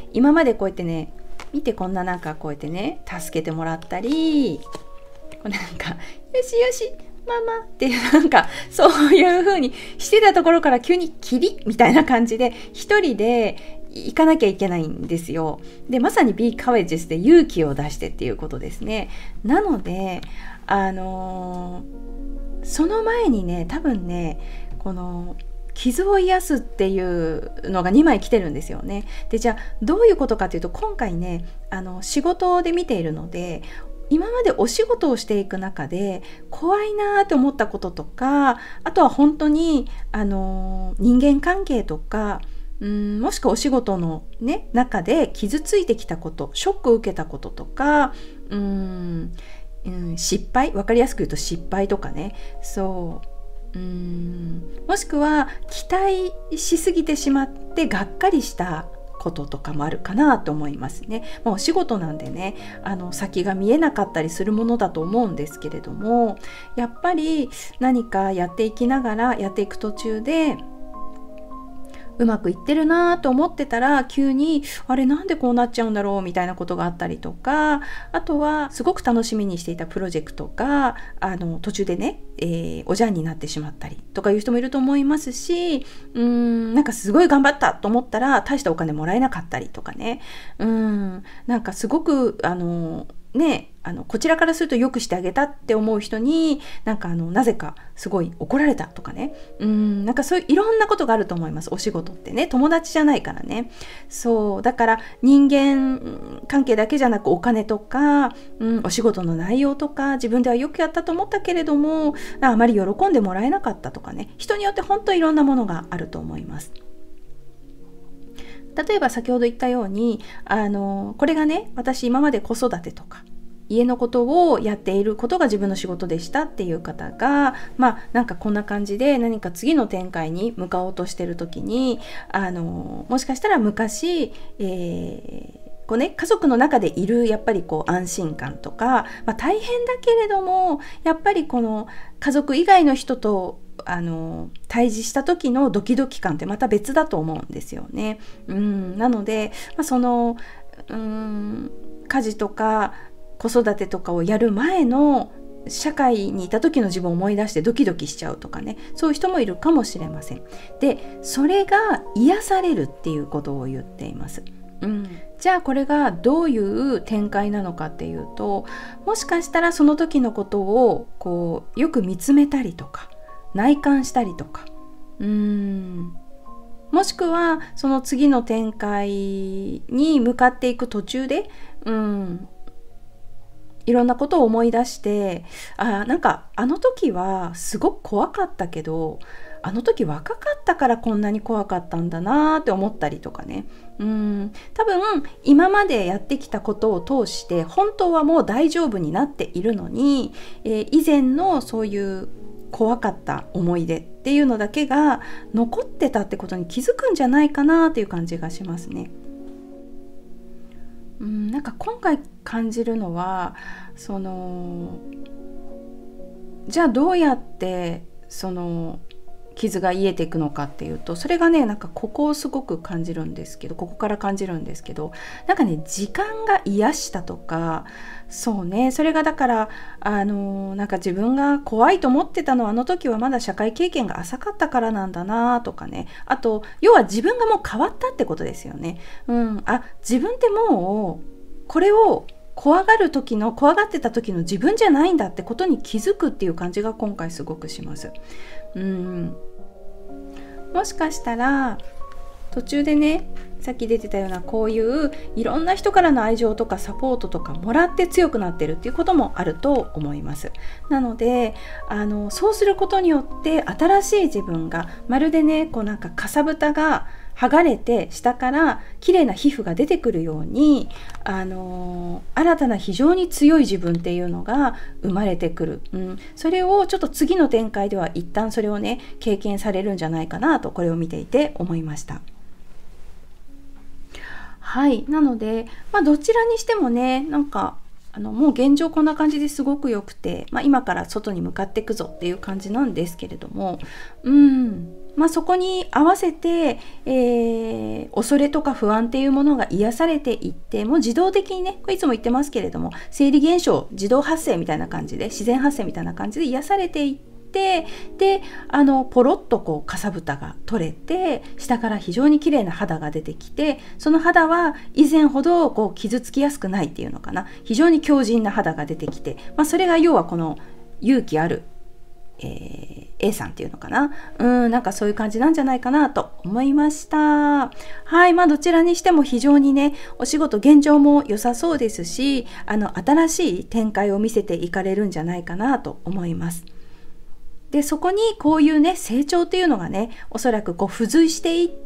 今までこうやってね見て、こんななんかこうやってね助けてもらったり、こうなんかよしよしママってなんかそういう風にしてたところから急にキリみたいな感じで一人で行かなきゃいけないんですよ。で、まさに Be Courageous で勇気を出してっていうことですね。なのであのー、その前にね、多分ねこの傷を癒すっていうのがにまい来てるんですよね。で、じゃあどういうことかというと、今回ねあの仕事で見ているので、今までお仕事をしていく中で怖いなって思ったこととか、あとは本当にあの人間関係とか、うんもしくはお仕事の、ね、中で傷ついてきたこと、ショックを受けたこととか、うんうん、失敗、分かりやすく言うと失敗とかね、そううんもしくは期待しすぎてしまってがっかりしたこととかもあるかなと思いますね。まあ、お仕事なんでね、あの先が見えなかったりするものだと思うんですけれども、やっぱり何かやっていきながら、やっていく途中でうまくいってるなと思ってたら、急にあれなんでこうなっちゃうんだろうみたいなことがあったりとか、あとはすごく楽しみにしていたプロジェクトがあの途中でね、えー、おじゃんになってしまったりとかいう人もいると思いますし、うーんなんかすごい頑張ったと思ったら大したお金もらえなかったりとかね、うーんなんかすごくあのね、あのこちらからするとよくしてあげたって思う人になんかあのなぜかすごい怒られたとかね、うーんなんかそういういろんなことがあると思います。お仕事ってね、友達じゃないからね。そうだから人間関係だけじゃなく、お金とか、うん、お仕事の内容とか、自分ではよくやったと思ったけれどもあまり喜んでもらえなかったとかね、人によって本当いろんなものがあると思います。例えば先ほど言ったように、あのこれがね、私今まで子育てとか家のことをやっていることが自分の仕事でしたっていう方が、まあなんかこんな感じで何か次の展開に向かおうとしてる時に、あのもしかしたら昔、えーこうね、家族の中でいるやっぱりこう安心感とか、まあ、大変だけれどもやっぱりこの家族以外の人とあの対峙した時のドキドキ感ってまた別だと思うんですよね。うんなので、まあ、そのうん家事とか子育てとかをやる前の社会にいた時の自分を思い出してドキドキしちゃうとかね、そういう人もいるかもしれません。で、それが癒されるっていうことを言っています。うん、じゃあこれがどういう展開なのかっていうと、もしかしたらその時のことをこうよく見つめたりとか内観したりとか、うーんもしくはその次の展開に向かっていく途中で、うんいろんなことを思い出して、あなんかあの時はすごく怖かったけど、あの時若かったからこんなに怖かったんだなって思ったりとかね、うん多分今までやってきたことを通して本当はもう大丈夫になっているのに、えー、以前のそういう怖かった思い出っていうのだけが残ってたってことに気づくんじゃないかなっていう感じがしますね。うん、なんか今回感じるのは、そのじゃあどうやってその傷が癒えていくのかっていうと、それがねなんかここをすごく感じるんですけどここから感じるんですけど、なんかね時間が癒したとか、そうねそれがだからあのなんか自分が怖いと思ってたのはあの時はまだ社会経験が浅かったからなんだなとかね、あと要は自分がもう変わったってことですよね。うん、あ自分ってもうこれを怖がる時の怖がってた時の自分じゃないんだってことに気づくっていう感じが今回すごくします。うんもしかしたら途中でね、さっき出てたようなこういういろんな人からの愛情とかサポートとかもらって強くなってるっていうこともあると思います。なのであのそうすることによって新しい自分がまるでね、こうなんかかさぶたが剥がれて下から綺麗な皮膚が出てくるように、あの新たな非常に強い自分っていうのが生まれてくる、うん、それをちょっと次の展開では一旦それをね経験されるんじゃないかなと、これを見ていて思いました。はい、なので、まあ、どちらにしてもね、なんかあのもう現状こんな感じですごく良くて、まあ、今から外に向かっていくぞっていう感じなんですけれども、うんまあ、そこに合わせて、えー、恐れとか不安っていうものが癒されていって、もう自動的にね、これいつも言ってますけれども、生理現象自動発生みたいな感じで、自然発生みたいな感じで癒されていって、であのポロッとこうかさぶたが取れて、下から非常に綺麗な肌が出てきて、その肌は以前ほどこう傷つきやすくないっていうのかな、非常に強靭な肌が出てきて、まあ、それが要はこの勇気ある、えー、A さんっていうのかな、うんなんかそういう感じなんじゃないかなと思いました。はい、まあどちらにしても非常にね、お仕事現状も良さそうですし、あの新しい展開を見せていかれるんじゃないかなと思います。でそこにこういうね成長っていうのがね、おそらくこう付随していって、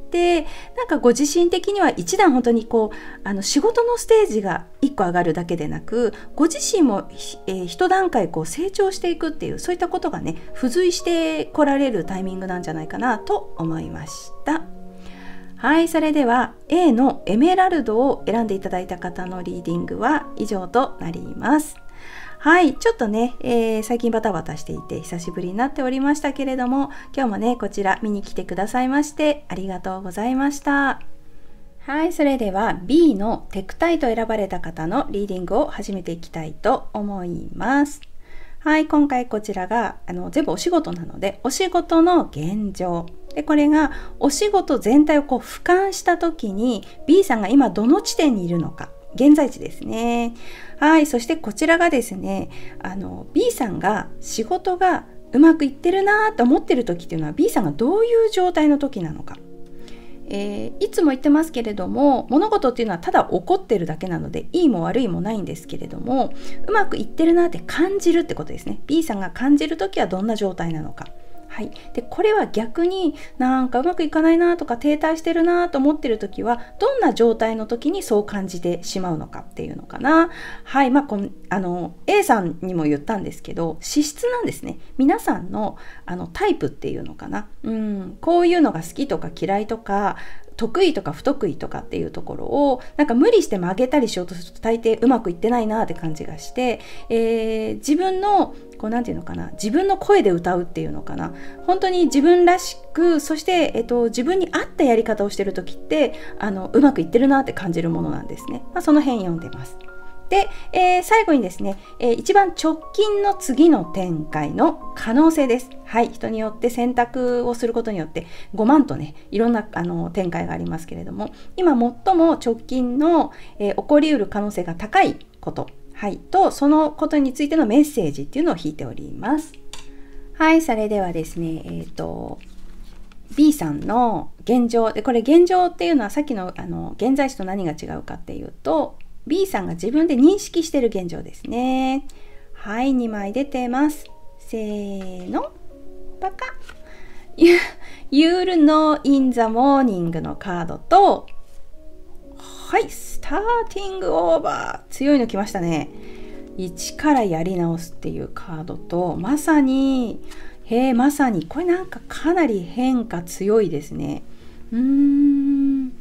なんかご自身的には一段本当にこうあの仕事のステージが一個上がるだけでなく、ご自身も、えー、一段階こう成長していくっていう、そういったことがね付随してこられるタイミングなんじゃないかなと思いました。はい、それでは A のエメラルドを選んでいただいた方のリーディングは以上となります。はい、ちょっとね、えー、最近バタバタしていて久しぶりになっておりましたけれども、今日もねこちら見に来てくださいましてありがとうございました。はい、それでは ビー のテクタイと選ばれた方のリーディングを始めていきたいと思います。はい、今回こちらがあの全部お仕事なので、お仕事の現状で、これがお仕事全体をこう俯瞰した時に ビー さんが今どの地点にいるのか、現在地ですね。はい、そしてこちらがですね、あの ビー さんが仕事がうまくいってるなと思ってる時っていうのは ビー さんがどういう状態の時なのか、えー、いつも言ってますけれども、物事っていうのはただ起こってるだけなので、いいも悪いもないんですけれども、うまくいってるなって感じるってことですね。 ビー さんが感じる時はどんな状態なのか。はい、でこれは逆になんかうまくいかないなとか停滞してるなと思ってる時はどんな状態の時にそう感じてしまうのかっていうのかな。はい、まあ、このあの A さんにも言ったんですけど、資質なんですね。皆さんのあのタイプっていうのかな、うん、こういうのが好きとか嫌いとか得意とか不得意とかっていうところをなんか無理して曲げたりしようとすると大抵うまくいってないなって感じがして、えー、自分のこうなんていうのかな、自分の声で歌うっていうのかな、本当に自分らしく、そして、えっと、自分に合ったやり方をしてる時ってあのうまくいってるなって感じるものなんですね。まあ、その辺読んでます。で、えー、最後にですね、えー、一番直近の次の展開の可能性です。はい、人によって選択をすることによってごまんとね、いろんなあの展開がありますけれども、今最も直近の、えー、起こりうる可能性が高いこと、はい、とそのことについてのメッセージっていうのを引いております。はい、それではですね、えーと ビー さんの現状で、これ現状っていうのはさっきのあの現在地と何が違うかっていうと、ビー さんが自分で認識している現状ですね。はい、にまい出てます。せーの、パカッYou'll know in the morning のカードと、はい、スターティングオーバー、強いの来ましたね。一からやり直すっていうカードと、まさにへーまさにこれなんかかなり変化強いですね。うーん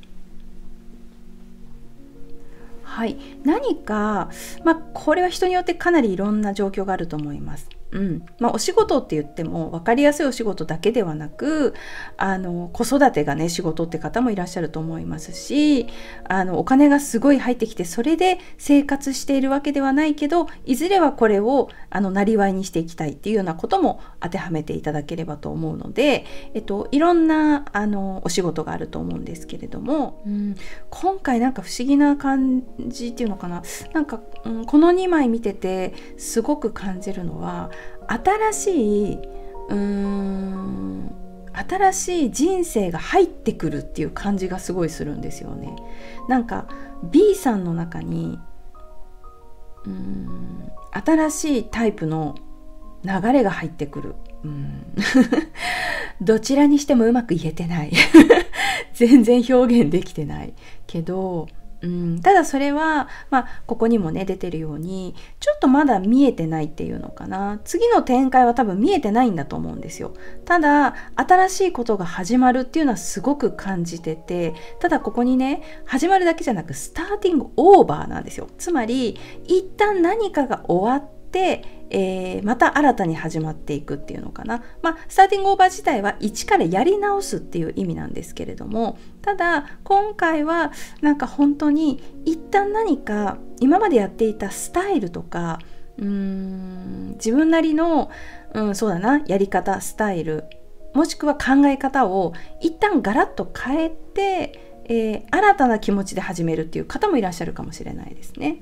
はい、何か、まあ、これは人によってかなりいろんな状況があると思います。うんまあ、お仕事って言っても分かりやすいお仕事だけではなく、あの子育てがね仕事って方もいらっしゃると思いますし、あのお金がすごい入ってきてそれで生活しているわけではないけど、いずれはこれをあのなりわいにしていきたいっていうようなことも当てはめていただければと思うので、えっと、いろんなあのお仕事があると思うんですけれども、うん、今回なんか不思議な感じっていうのかな、なんか、うん、このにまい見ててすごく感じるのは、新しいうーん新しい人生が入ってくるっていう感じがすごいするんですよね。なんか B さんの中にうーん新しいタイプの流れが入ってくる。うんどちらにしてもうまく言えてない全然表現できてないけど、うん、ただそれは、まあ、ここにもね出てるようにちょっとまだ見えてないっていうのかな。次の展開は多分見えてないんだと思うんですよ。ただ新しいことが始まるっていうのはすごく感じてて、ただここにね始まるだけじゃなくスターティングオーバーなんですよ。つまり一旦何かが終わってで、えー、また新たに始まっていくっていうのかな。まあ、スターティングオーバー自体は一からやり直すっていう意味なんですけれども、ただ今回はなんか本当に一旦何か今までやっていたスタイルとかうーん自分なりの、うん、そうだなやり方スタイルもしくは考え方を一旦ガラッと変えて、えー、新たな気持ちで始めるっていう方もいらっしゃるかもしれないですね。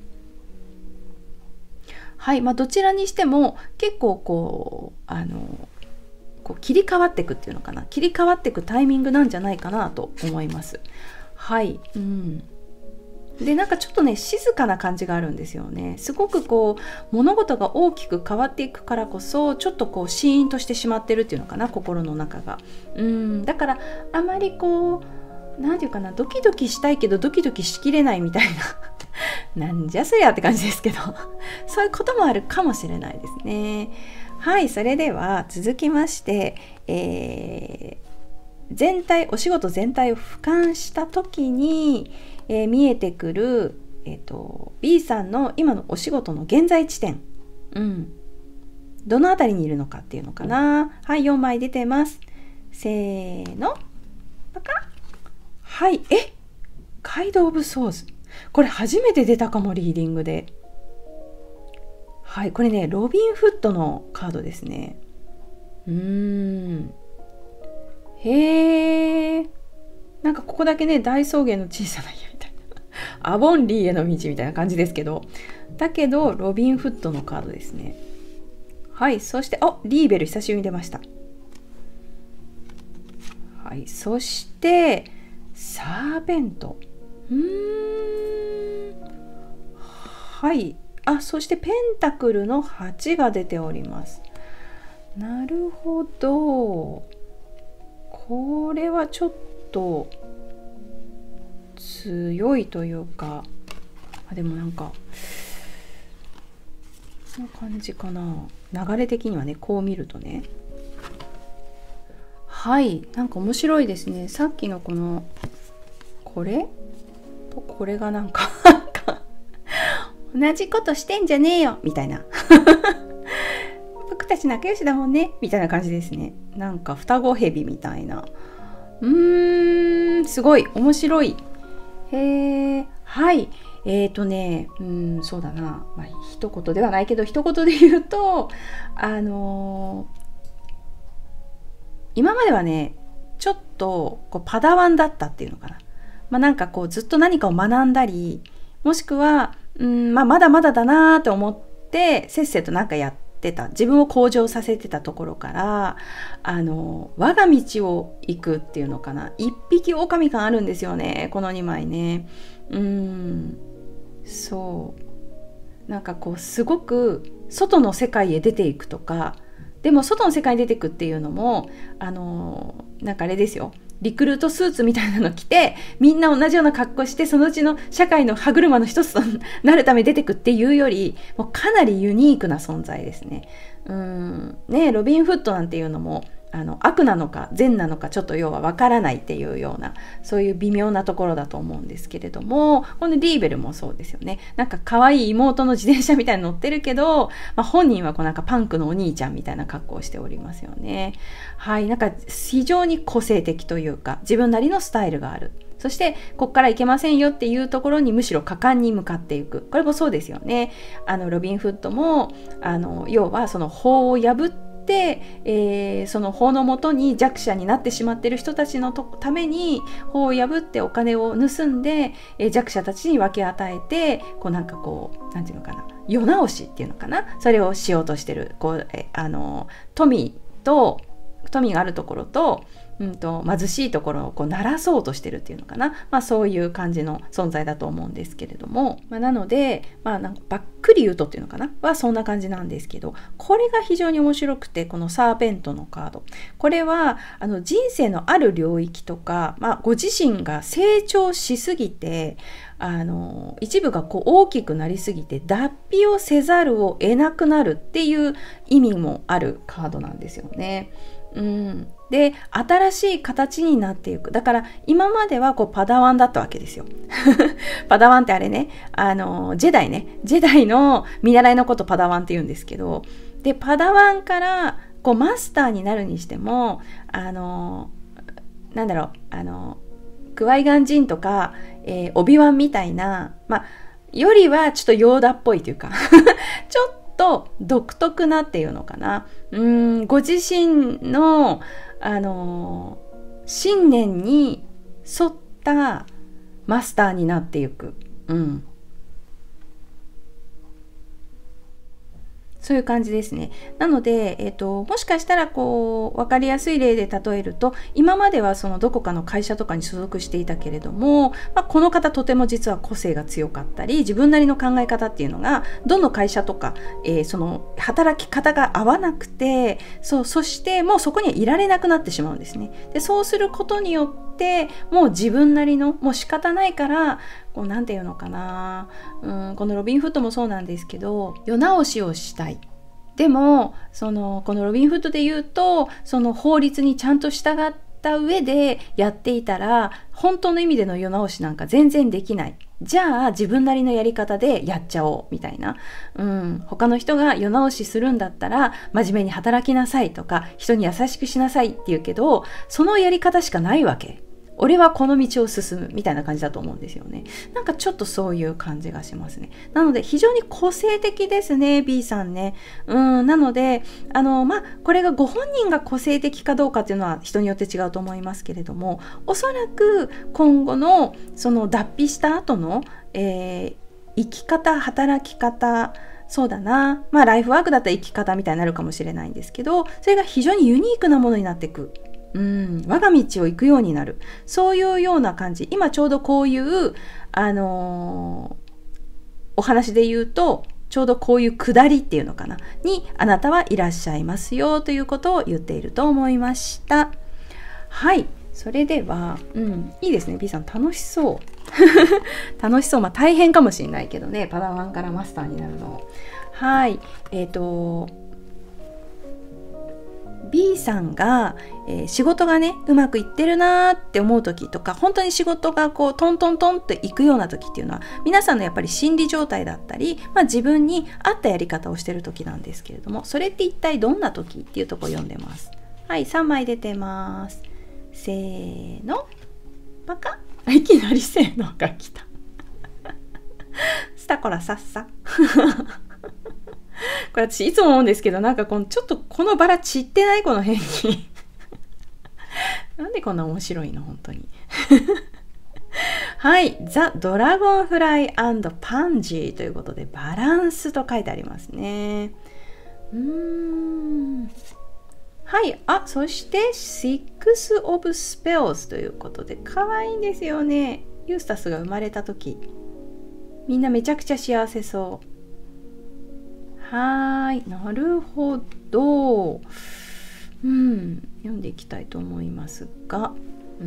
はい、まあ、どちらにしても結構こうあのこう切り替わっていくっていうのかな、切り替わっていくタイミングなんじゃないかなと思います。はい、うん、でなんかちょっとね静かな感じがあるんですよね。すごくこう物事が大きく変わっていくからこそちょっとこうシーンとしてしまってるっていうのかな、心の中が。うんだからあまりこうなんていうかな、ドキドキしたいけどドキドキしきれないみたいななんじゃそりゃって感じですけどそういうこともあるかもしれないですね。はい、それでは続きまして、えー、全体お仕事全体を俯瞰した時に、えー、見えてくる、えーと、B さんの今のお仕事の現在地点、うん、どのあたりにいるのかっていうのかな。はい、よんまい出てます。せーのパカッ。はい、えガイドオブソーズ、これ初めて出たかも、リーディングで。はい、これねロビンフットのカードですね。うーんへー、なんかここだけね大草原の小さな家みたいなアボンリーへの道みたいな感じですけど、だけどロビンフットのカードですね。はい、そしておリーベル久しぶりに出ました。はい、そしてサーベント、うーんはい、あ、そしてペンタクルのはちが出ております。なるほど、これはちょっと強いというか、あでもなんかそんな感じかな、流れ的にはね、こう見るとね。はい、なんか面白いですね。さっきのこのこれとこれがなんか同じことしてんじゃねえよみたいな僕たち仲良しだもんねみたいな感じですね。なんか双子ヘビみたいな、うーんすごい面白い。へえ、はいえーとねうんそうだな、まあ、一言ではないけど一言で言うとあのー、今まではねちょっとこうパダワンだったっていうのかな、まあ、なんかこうずっと何かを学んだり、もしくはうんまあ、まだまだだなと思ってせっせとなんかやってた、自分を向上させてたところから、あの我が道を行くっていうのかな、一匹狼感あるんですよね、このにまいね。うーんそうなんかこうすごく外の世界へ出ていくとか、でも外の世界に出ていくっていうのもあのなんかあれですよ、リクルートスーツみたいなの着てみんな同じような格好してそのうちの社会の歯車の一つとなるために出てくっていうよりもうかなりユニークな存在ですね。うーんねロビンフットなんていうのもあの悪なのか善なのかちょっと要はわからないっていうようなそういう微妙なところだと思うんですけれども、このリーベルもそうですよね。なんか可愛い妹の自転車みたいに乗ってるけど、まあ、本人はこうなんかパンクのお兄ちゃんみたいな格好をしておりますよね。はい、なんか非常に個性的というか自分なりのスタイルがある。そしてここから行けませんよっていうところにむしろ果敢に向かっていく。これもそうですよね。あのロビンフットもあの要はその法を破ってで、えー、その法のもとに弱者になってしまっている人たちのために法を破ってお金を盗んで、えー、弱者たちに分け与えてこうなんかこうなんていうのかな、世直しっていうのかな、それをしようとしてるこう、えー、あの富と富があるところと、うんと、貧しいところをこう鳴らそうとしてるっていうのかな、まあ、そういう感じの存在だと思うんですけれども、まあ、なので、まあ、なんかばっくり言うとっていうのかなはそんな感じなんですけど、これが非常に面白くて、このサーペントのカード、これはあの人生のある領域とか、まあ、ご自身が成長しすぎて、あの一部がこう大きくなりすぎて脱皮をせざるを得なくなるっていう意味もあるカードなんですよね。うん、で新しい形になっていく。だから今まではこうパダワンだったわけですよ。パダワンってあれね、あのジェダイね、ジェダイの見習いのことパダワンって言うんですけど、でパダワンからこうマスターになるにしても、あのなんだろう、あのクワイガンジンとか、えー、オビワンみたいな、まあよりはちょっとヨーダっぽいというかちょっと独特なっていうのかな、うーん、ご自身の、あのー、信念に沿ったマスターになっていく、うん、そういう感じですね。なので、えーと、もしかしたらこう分かりやすい例で例えると、今まではそのどこかの会社とかに所属していたけれども、まあ、この方とても実は個性が強かったり、自分なりの考え方っていうのがどの会社とか、えー、その働き方が合わなくて、そう、そしてもうそこにはいられなくなってしまうんですね。でそうすることによってもう自分なりの、もう仕方ないからこうなんていうのかな、うん、このロビンフットもそうなんですけど、世直しをしたい。でもそのこのロビンフットで言うと、その法律にちゃんと従った上でやっていたら本当の意味での世直しなんか全然できない。じゃあ自分なりのやり方でやっちゃおうみたいな、うん、他の人が世直しするんだったら真面目に働きなさいとか、人に優しくしなさいって言うけど、そのやり方しかないわけ。俺はこの道を進むみたいな感じだと思うんですよね。なんかちょっとそういう感じがしますね。なので非常に個性的ですね、 B さんね。うんなのであのまあこれがご本人が個性的かどうかっていうのは人によって違うと思いますけれども、おそらく今後のその脱皮した後の、えー、生き方、働き方、そうだな、まあライフワークだったら生き方みたいになるかもしれないんですけど、それが非常にユニークなものになっていく。うん、我が道を行くようになる、そういうような感じ。今ちょうどこういう、あのー、お話で言うとちょうどこういう下りっていうのかなにあなたはいらっしゃいますよということを言っていると思いました。はい、それでは、うん、いいですね。 B さん楽しそう楽しそう。まあ大変かもしれないけどね、パダワンからマスターになるの。はい、えっとB さんが、えー、仕事がねうまくいってるなーって思う時とか、本当に仕事がこうトントントンっていくような時っていうのは、皆さんのやっぱり心理状態だったり、まあ、自分に合ったやり方をしてる時なんですけれども、それって一体どんな時っていうところを読んでます。はい、さんまい出てます。せーの、パカッ。いきなりせーのが来たスタコラさっさこれ私いつも思うんですけど、なんかこのちょっとこのバラ散ってない、この辺になんでこんな面白いの本当にはい、ザ・ドラゴンフライ&パンジーということで、バランスと書いてありますね。うーん、はい、あ、そしてシックス・オブ・スペルズということで、可愛いんですよね。ユースタスが生まれた時、みんなめちゃくちゃ幸せそう。はい、なるほど。うん、読んでいきたいと思いますが、うん、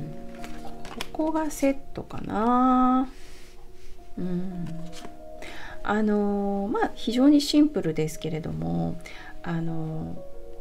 ここがセットかな。うん、あのまあ非常にシンプルですけれども、あの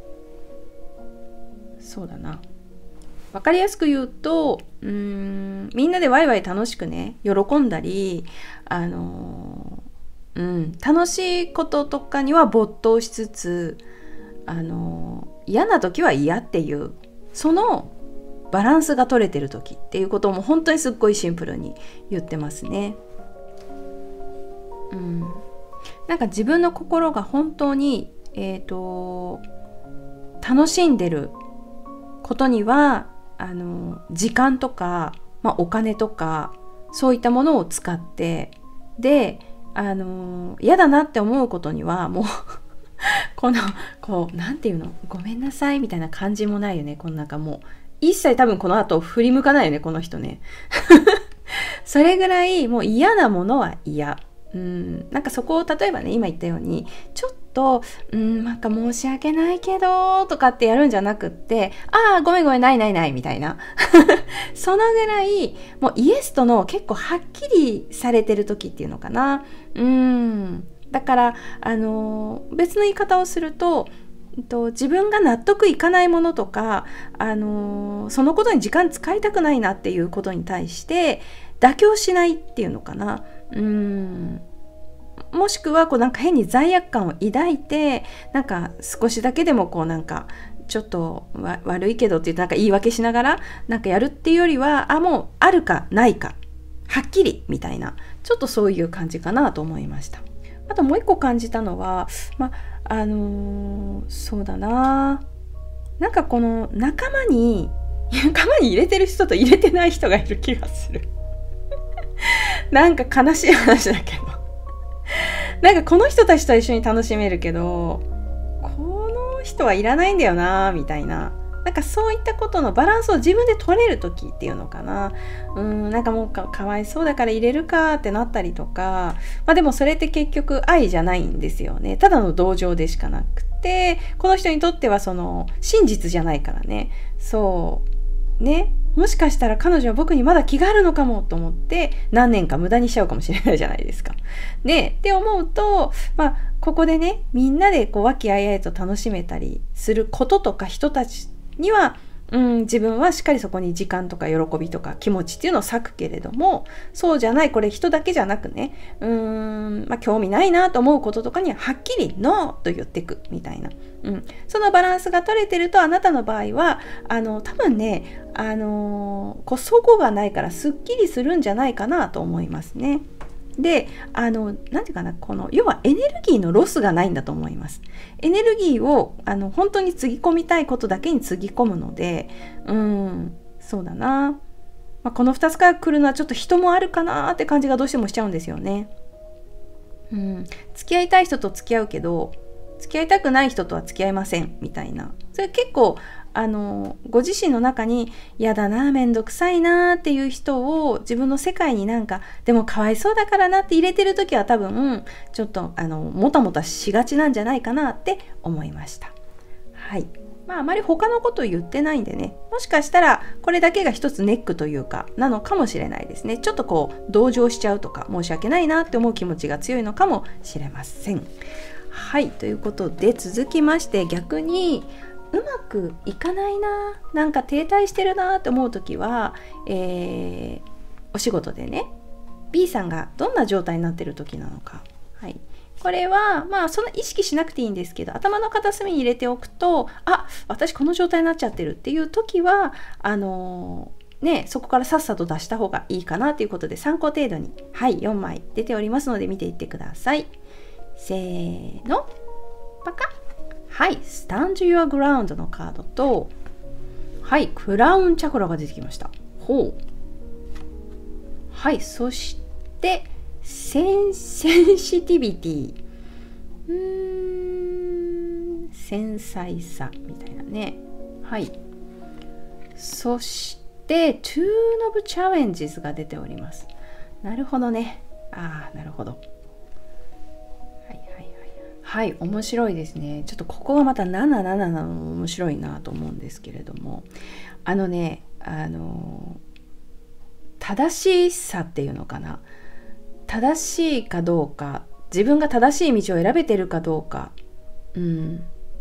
そうだな、分かりやすく言うと、うーん、みんなでワイワイ楽しくね喜んだり、あのうん、楽しいこととかには没頭しつつ、あの嫌な時は嫌っていう、そのバランスが取れてる時っていうことも本当にすっごいシンプルに言ってますね。うん、なんか自分の心が本当に、えーと、楽しんでることには、あの時間とか、まあ、お金とかそういったものを使って、であの嫌だなって思うことにはもうこのこうなんていうの、ごめんなさいみたいな感じもないよね。このなんかもう一切多分この後振り向かないよね、この人ね。それぐらいもう嫌なものは嫌。うん、なんかそこを例えばね、今言ったようにちょっと、うん、なんか申し訳ないけどとかってやるんじゃなくって、ああごめんごめんないないないみたいなそのぐらいもうイエスとの結構はっきりされてる時っていうのかな。うんだからあのー、別の言い方をすると、と自分が納得いかないものとか、あのー、そのことに時間使いたくないなっていうことに対して妥協しないっていうのかな。うーんもしくはこうなんか変に罪悪感を抱いて、なんか少しだけでもこうなんかちょっとわ悪いけどって言ってなんか言い訳しながらなんかやるっていうよりは、あもうあるかないかはっきりみたいな、ちょっとそういう感じかなと思いました。あともう一個感じたのは、まあのー、そうだな、なんかこの仲間に仲間に入れてる人と入れてない人がいる気がするなんか悲しい話だけどなんかこの人たちと一緒に楽しめるけどこの人はいらないんだよなみたいな、なんかそういったことのバランスを自分で取れる時っていうのかな。うーんなんかもう か, かわいそうだから入れるかってなったりとか、まあでもそれって結局愛じゃないんですよね。ただの同情でしかなくて、この人にとってはその真実じゃないからね。そうね、もしかしたら彼女は僕にまだ気があるのかもと思って何年か無駄にしちゃうかもしれないじゃないですか。ねって思うと、まあここでねみんなでこう和気あいあいと楽しめたりすることとか人たちには、うん、自分はしっかりそこに時間とか喜びとか気持ちっていうのを割くけれども、そうじゃない、これ人だけじゃなくね、うーん、まあ、興味ないなと思うこととかにははっきりノーと言っていくみたいな、うん、そのバランスが取れてると、あなたの場合はあの多分ね、あのこう齟齬がないからすっきりするんじゃないかなと思いますね。で、あの、なんていうかな、この、要はエネルギーのロスがないんだと思います。エネルギーを、あの、本当につぎ込みたいことだけにつぎ込むので、うん、そうだな。まあ、このふたつから来るのはちょっと人もあるかなって感じがどうしてもしちゃうんですよね。うん、付き合いたい人と付き合うけど、付き合いたくない人とは付き合いませんみたいな。それ結構、あのご自身の中に嫌だな、めんどくさいなっていう人を自分の世界になんかでもかわいそうだからなって入れてるときは多分ちょっとあのもたもたしがちなんじゃないかなって思いました。はい。まああまり他のこと言ってないんでね、もしかしたらこれだけが一つネックというかなのかもしれないですね。ちょっとこう同情しちゃうとか申し訳ないなって思う気持ちが強いのかもしれません。はい、ということで続きまして、逆にうまくいかないな、なんか停滞してるなって思うときは、えー、お仕事でね B さんがどんな状態になってる時なのか、はい、これはまあそんな意識しなくていいんですけど、頭の片隅に入れておくと、あ、私この状態になっちゃってるっていう時はあのー、ね、そこからさっさと出した方がいいかなということで、参考程度に、はい、よんまい出ておりますので見ていってください。せーの、パカッ。はい、Stand Your Ground のカードと、はい、クラウンチャクラが出てきました。ほう。はい、そしてセン、センシティビティ。うーん、繊細さみたいなね。はい。そしてTwo of Challenges が出ております。なるほどね。ああ、なるほど。はい、面白いですね。ちょっとここがまたなななななの面白いなと思うんですけれども、あのね、あの正しさっていうのかな、正しいかどうか、自分が正しい道を選べてるかどうか、うん、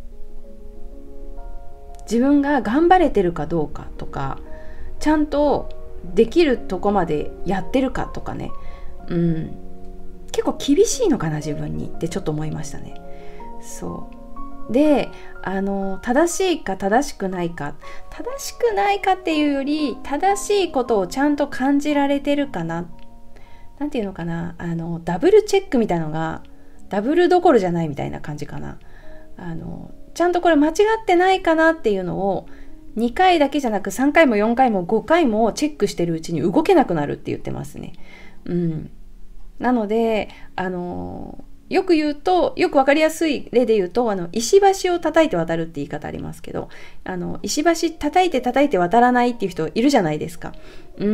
自分が頑張れてるかどうかとか、ちゃんとできるとこまでやってるかとかね、うん、結構厳しいのかな自分にってちょっと思いましたね。そうで、あの正しいか正しくないか、正しくないかっていうより正しいことをちゃんと感じられてるかな、なんていうのかな、あのダブルチェックみたいなのがダブルどころじゃないみたいな感じかな。あのちゃんとこれ間違ってないかなっていうのをにかいだけじゃなくさんかいもよんかいもごかいもチェックしてるうちに動けなくなるって言ってますね。うん、なのであのよく言うと、よくわかりやすい例で言うと、あの、石橋を叩いて渡るって言い方ありますけど、あの、石橋叩いて叩いて渡らないっていう人いるじゃないですか。うん。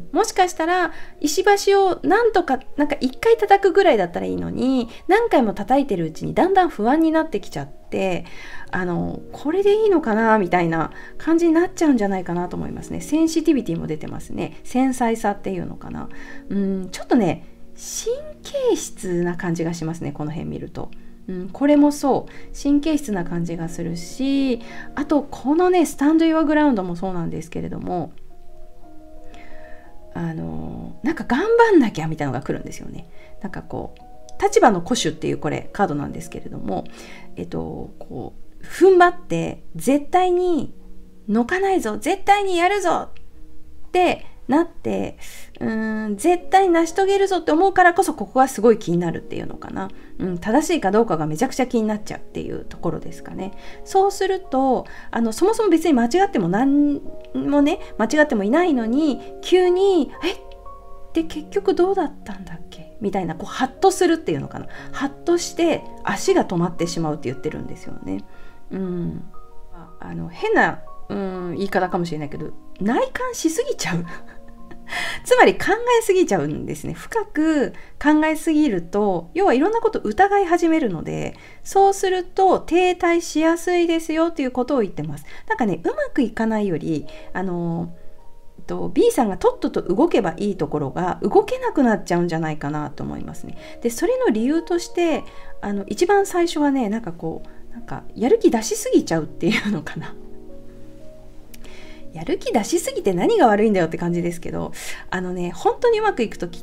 もしかしたら、石橋をなんとか、なんか一回叩くぐらいだったらいいのに、何回も叩いてるうちにだんだん不安になってきちゃって、あの、これでいいのかなみたいな感じになっちゃうんじゃないかなと思いますね。センシティビティも出てますね。繊細さっていうのかな。うん、ちょっとね、神経質な感じがしますね、この辺見ると。うん、これもそう神経質な感じがするし、あとこのねスタンド・ユア・グラウンドもそうなんですけれども、あのなんか頑張んなきゃみたいなのが来るんですよね。なんかこう立場の固守っていうこれカードなんですけれども、えっとこう踏ん張って絶対にのかないぞ、絶対にやるぞってなって、うーん絶対成し遂げるぞって思うからこそ、ここがすごい気になるっていうのかな、うん、正しいかどうかがめちゃくちゃ気になっちゃうっていうところですかね。そうするとあのそもそも別に間違っても何もね間違ってもいないのに、急にえで結局どうだったんだっけみたいな、こうハッとするっていうのかな、ハッとして足が止まってしまうって言ってるんですよね。うん、あの変な、うん、言い方かもしれないけど、内観しすぎちゃうつまり考えすぎちゃうんですね。深く考えすぎると、要はいろんなことを疑い始めるので、そうすると停滞しやすいですよっていうことを言ってます。なんかね、うまくいかないより、あのと B さんがとっとと動けばいいところが動けなくなっちゃうんじゃないかなと思いますね。で、それの理由として、あの一番最初はね、なんかこうなんかやる気出しすぎちゃうっていうのかな。やる気出しすぎて何が悪いんだよって感じですけど、あのね本当にうまくいく時って、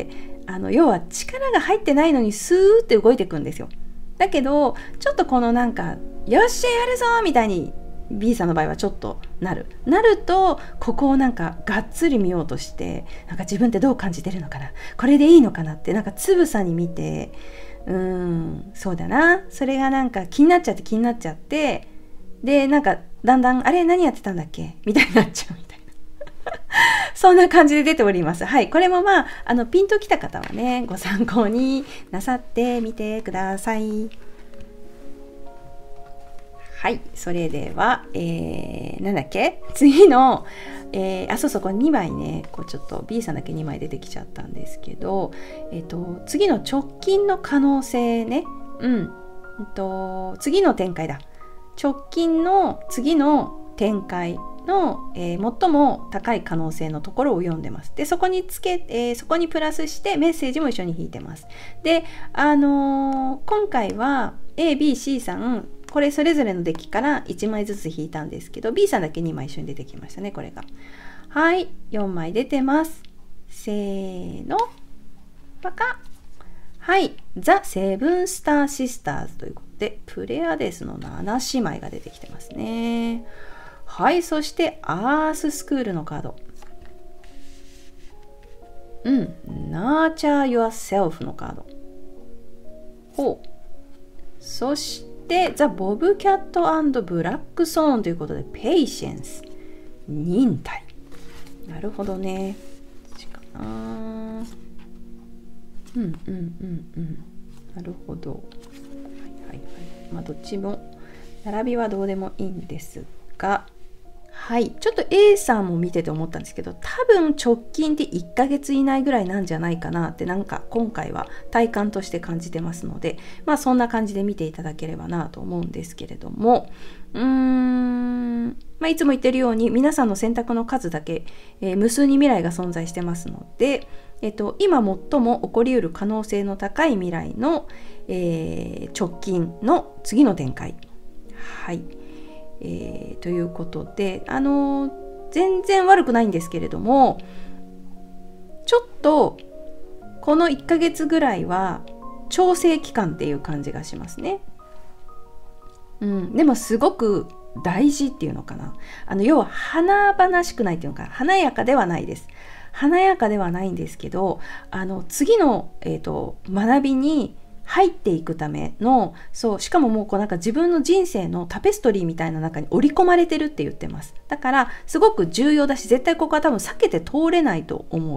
あの要は力が入ってないのにスーって動いていくんですよ。だけどちょっとこのなんかよっしゃやるぞみたいに B さんの場合はちょっとなるなると、ここをなんかがっつり見ようとして、なんか自分ってどう感じてるのかな、これでいいのかなって、なんかつぶさに見て、うーんそうだな、それがなんか気になっちゃって気になっちゃって、でなんかだんだんあれ何やってたんだっけみたいになっちゃうみたいなそんな感じで出ております。はい、これもまああのピンときた方はね、ご参考になさってみてください。はい、それでは、えー、なんだっけ次の、えー、あそうそうこれにまいね、こうちょっと B さんだけにまい出てきちゃったんですけど、えっと次の直近の可能性ね、うん、えっと次の展開だ。直近の次の展開の、えー、最も高い可能性のところを読んでます。で、そこにつけ、えー、そこにプラスしてメッセージも一緒に引いてます。で、あのー、今回は A、B、C さん、これそれぞれのデッキからいちまいずつ引いたんですけど、B さんだけにまい一緒に出てきましたね、これが。はい、よんまい出てます。せーの、パカ。はい、ザ・セブンスター・シスターズということで、プレアデスのなな姉妹が出てきてますね。はい、そしてアーススクールのカード。うん、ナーチャー・ユア・セルフのカード。ほう。そしてザ・ボブ・キャット&ブラック・ソーンということで、ペイシェンス。忍耐。なるほどね。かな。うんうんうんうん。なるほど。はいはいはい。まあどっちも並びはどうでもいいんですが、はい、ちょっと A さんも見てて思ったんですけど、多分直近っていっかげつ以内ぐらいなんじゃないかなって、なんか今回は体感として感じてますので、まあそんな感じで見ていただければなと思うんですけれども、うーん、まあ、いつも言ってるように皆さんの選択の数だけ、えー、無数に未来が存在してますので、えっと、今最も起こりうる可能性の高い未来の、えー、直近の次の展開。はい。えー、ということで、あのー、全然悪くないんですけれども、ちょっとこのいっかげつぐらいは調整期間っていう感じがしますね。うん、でもすごく大事っていうのかな。あの要は華々しくないっていうのかな。華やかではないです。華やかではないんですけど、あの次の、えーと、学びに入っていくための、そうしかももうこうなんか自分の人生のタペストリーみたいな中に織り込まれてるって言ってます。だからすごく重要だし、絶対ここは多分避けて通れないと思う。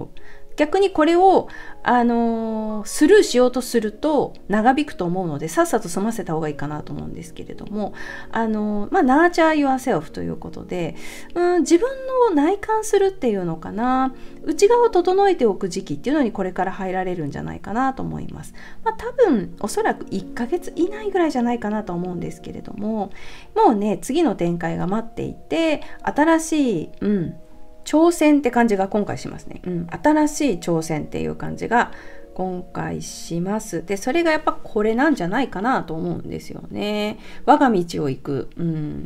逆にこれを、あのー、スルーしようとすると長引くと思うので、さっさと済ませた方がいいかなと思うんですけれども、あのー、まあ、ナーチャー・ユア・セルフということで、うん、自分の内観するっていうのかな、内側を整えておく時期っていうのにこれから入られるんじゃないかなと思います。まあ、多分おそらくいっかげつ以内ぐらいじゃないかなと思うんですけれども、もうね、次の展開が待っていて、新しい、うん挑戦って感じが今回しますね、うん、新しい挑戦っていう感じが今回します。で、それがやっぱこれなんじゃないかなと思うんですよね。我が道を行く、うん、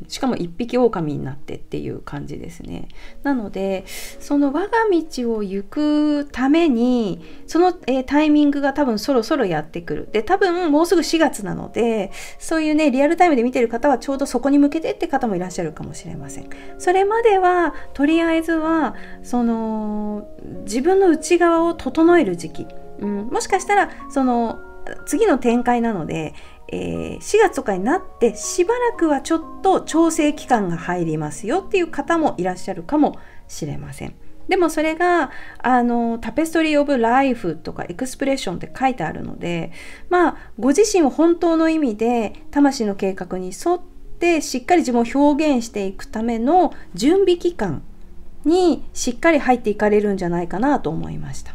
しかも一匹狼になってっていう感じですね。なのでその我が道を行くためにその、えー、タイミングが多分そろそろやってくる。で、多分もうすぐしがつなので、そういうねリアルタイムで見てる方はちょうどそこに向けてって方もいらっしゃるかもしれません。それまではとりあえずはその自分の内側を整える時期、うん、もしかしたらその次の展開なので、えー、しがつとかになってしばらくはちょっと調整期間が入りますよっていう方もいらっしゃるかもしれません。でもそれがあのタペストリー・オブ・ライフとかエクスプレッションって書いてあるので、まあご自身を本当の意味で魂の計画に沿ってしっかり自分を表現していくための準備期間にしっかり入っていかれるんじゃないかなと思いました。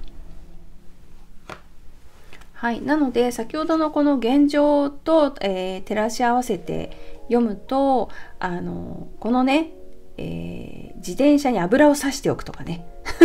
はい、なので先ほどのこの現状と、えー、照らし合わせて読むと、あのこのね、えー、自転車に油をさしておくとかね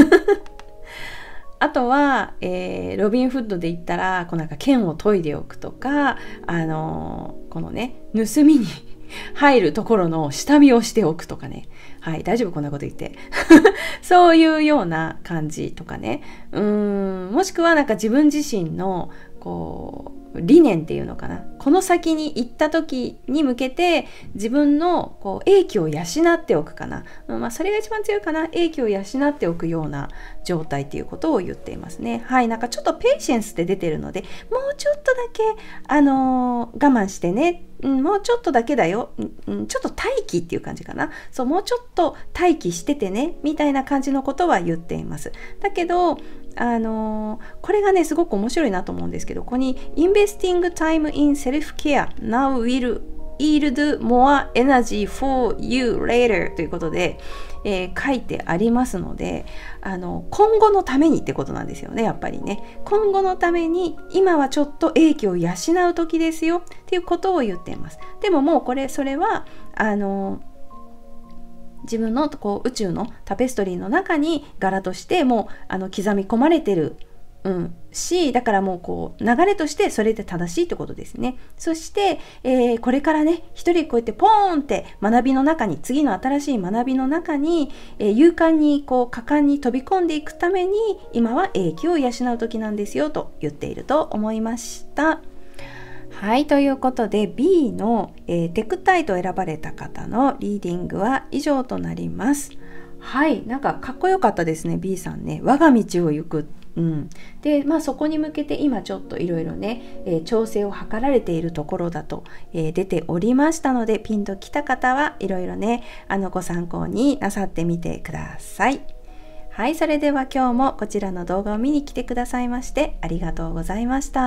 あとは、えー、ロビンフッドで言ったらこうなんか剣を研いでおくとか、あのこのね盗みに入るところの下見をしておくとかね。はい、大丈夫こんなこと言ってそういうような感じとかね。うーん、もしくはなんか自分自身のこう理念っていうのかな、この先に行った時に向けて自分のこう英気を養っておくかな、うん、まあそれが一番強いかな。英気を養っておくような状態っていうことを言っていますね。はい、なんかちょっとペイシェンスって出てるので、もうちょっとだけあのー、我慢してね、うん、もうちょっとだけだよ、うん、ちょっと待機っていう感じかな。そう、もうちょっと待機しててねみたいな感じのことは言っています。だけどあのー、これがねすごく面白いなと思うんですけど、ここに Investing time in self-care now will yield more energy for you later ということで、えー、書いてありますので、あの今後のためにってことなんですよね。やっぱりね、今後のために今はちょっと英気を養う時ですよっていうことを言っています。でももうこれそれはあの自分のこう宇宙のタペストリーの中に柄としてもうあの刻み込まれてる、うん、し、だからもうこう流れとしてそれで正しいってことですね。そして、えー、これからね一人こうやってポーンって学びの中に、次の新しい学びの中に、えー、勇敢にこう果敢に飛び込んでいくために今は英気を養う時なんですよと言っていると思いました。はい、ということで ビー の、えー、テクタイと選ばれた方のリーディングは以上となります。はい、なんかかっこよかったですね。 ビー さんね、我が道を行く、うん、で、まあ、そこに向けて今ちょっといろいろね、えー、調整を図られているところだと、えー、出ておりましたので、ピンときた方はいろいろねあのご参考になさってみてください。はい、それでは今日もこちらの動画を見に来てくださいましてありがとうございました。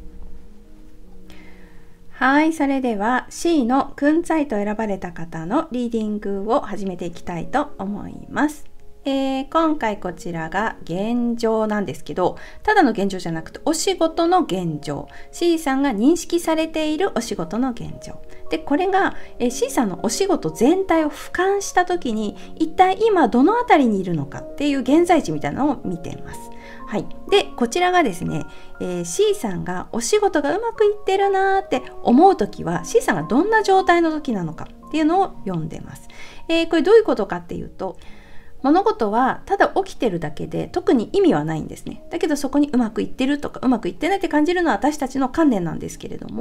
はい、それでは シー のクンツァイと選ばれた方のリーディングを始めていきたいと思います。えー、今回こちらが現状なんですけど、ただの現状じゃなくてお仕事の現状、 シー さんが認識されているお仕事の現状で、これが、えー、シー さんのお仕事全体を俯瞰した時に一体今どのあたりにいるのかっていう現在地みたいなのを見ています。はい、でこちらがですね、えー、シー さんがお仕事がうまくいってるなーって思う時は シー さんがどんな状態の時なのかっていうのを読んでます。えー、これどういうことかっていうと、物事はただ起きてるだけで特に意味はないんですね。だけどそこにうまくいってるとかうまくいってないって感じるのは私たちの観念なんですけれども、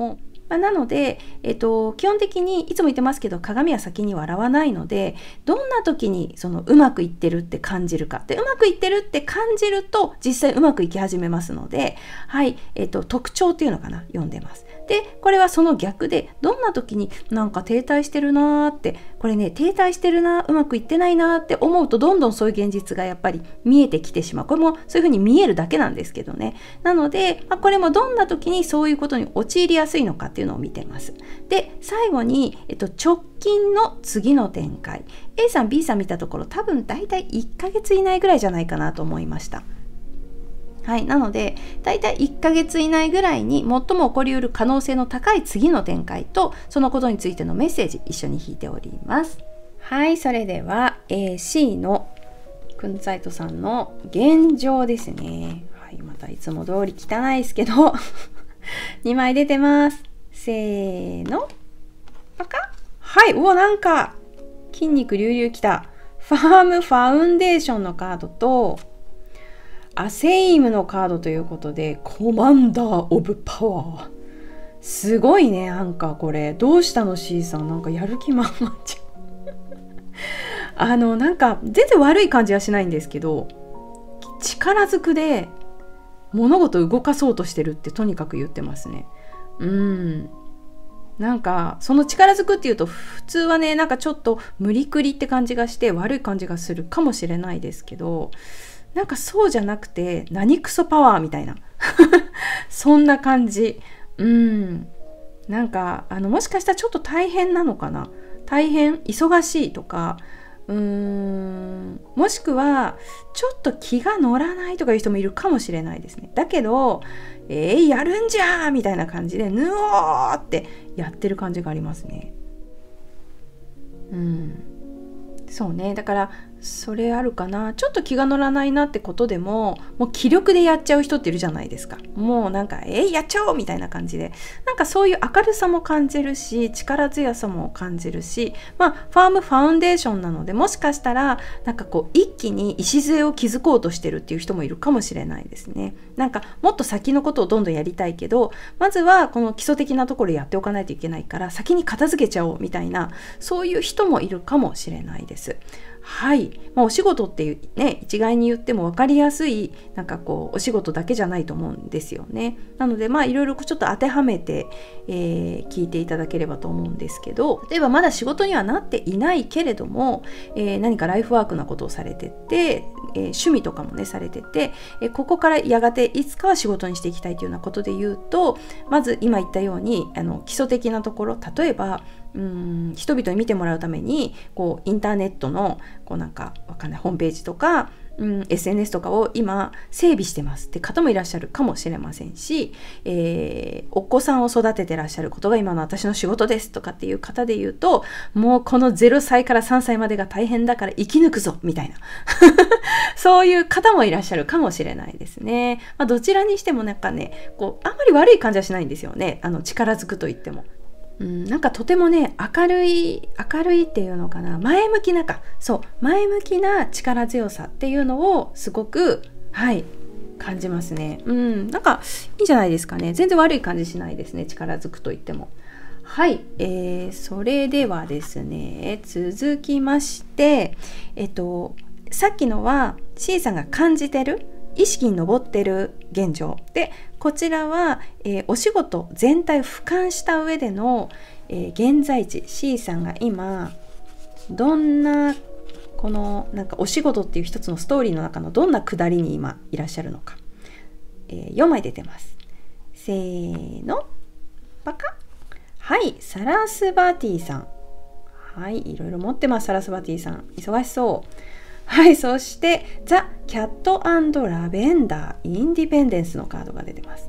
まあ、なので、えっと、基本的にいつも言ってますけど、鏡は先に笑わないので、どんな時にそのうまくいってるって感じるか。で、うまくいってるって感じると、実際うまくいき始めますので、はい、えっと、特徴っていうのかな、読んでます。で、これはその逆で、どんな時になんか停滞してるなーって、これね、停滞してるな、うまくいってないなーって思うと、どんどんそういう現実がやっぱり見えてきてしまう。これもそういうふうに見えるだけなんですけどね。なので、まあ、これもどんな時にそういうことに陥りやすいのかっていうのを見てます。で、最後に、えっと、直近の次の展開。A さん、B さん見たところ、多分だいたいいっかげつ以内ぐらいじゃないかなと思いました。はい、なのでだいたいいっかげつ以内ぐらいに最も起こりうる可能性の高い次の展開とそのことについてのメッセージ一緒に引いております。はい、それでは エーシー のクンツァイトさんの現状ですね。はい、またいつも通り汚いですけどにまい出てます。せーの、パカッ。はい、うわ、なんか筋肉隆々きた。ファームファウンデーションのカードとアセイムのカードということで、コマンダー・オブ・パワー。すごいね、なんかこれ。どうしたの C さん、なんかやる気満々じゃん。あの、なんか全然悪い感じはしないんですけど、力ずくで物事を動かそうとしてるってとにかく言ってますね。うん。なんかその力ずくっていうと普通はね、なんかちょっと無理くりって感じがして悪い感じがするかもしれないですけど、なんかそうじゃなくて何クソパワーみたいなそんな感じ。うん、なんかあのもしかしたらちょっと大変なのかな、大変忙しいとか、うーん、もしくはちょっと気が乗らないとかいう人もいるかもしれないですね。だけどえー、やるんじゃーみたいな感じでぬおーってやってる感じがありますね。うん、そうね、だからそれあるかな。ちょっと気が乗らないなってことでももう気力でやっちゃう人っているじゃないですか。もうなんかえいやっちゃおうみたいな感じで、なんかそういう明るさも感じるし力強さも感じるし、まあファームファウンデーションなので、もしかしたらなんかこう一気に礎を築こうとしてるっていう人もいるかもしれないですね。なんかもっと先のことをどんどんやりたいけど、まずはこの基礎的なところやっておかないといけないから先に片付けちゃおうみたいな、そういう人もいるかもしれないです。はい、まあ、お仕事っていうね、一概に言っても分かりやすいなんかこうお仕事だけじゃないと思うんですよね。なのでまあいろいろちょっと当てはめて、えー、聞いていただければと思うんですけど、例えばまだ仕事にはなっていないけれども、えー、何かライフワークなことをされてて、えー、趣味とかもねされてて、えー、ここからやがていつかは仕事にしていきたいというようなことで言うと、まず今言ったようにあの基礎的なところ、例えばうーん人々に見てもらうためにこうインターネットのこうなんかわかんないホームページとか、うん、エスエヌエス とかを今整備してますって方もいらっしゃるかもしれませんし、えー、お子さんを育ててらっしゃることが今の私の仕事ですとかっていう方で言うと、もうこのゼロさいからさんさいまでが大変だから生き抜くぞみたいなそういう方もいらっしゃるかもしれないですね。まあ、どちらにしてもなんかね、こうあんまり悪い感じはしないんですよね。あの力づくと言っても。うん、なんかとてもね明るい明るいっていうのかな、前向きなかそう前向きな力強さっていうのをすごくはい感じますね。うん、なんかいいんじゃないですかね。全然悪い感じしないですね、力づくと言っても。はい、えー、それではですね、続きましてえっとさっきのは C さんが感じてる意識に上ってる現状で、こちらは、えー、お仕事全体を俯瞰した上での、えー、現在地 C さんが今どんなこのなんかお仕事っていう一つのストーリーの中のどんなくだりに今いらっしゃるのか、えー、よまい出てます。せーの、パカッ。はい、サラスバティさん、はい、いろいろ持ってます。サラスバティさん忙しそう。はい、そしてザ・キャット&ラベンダー・インディペンデンスのカードが出てます。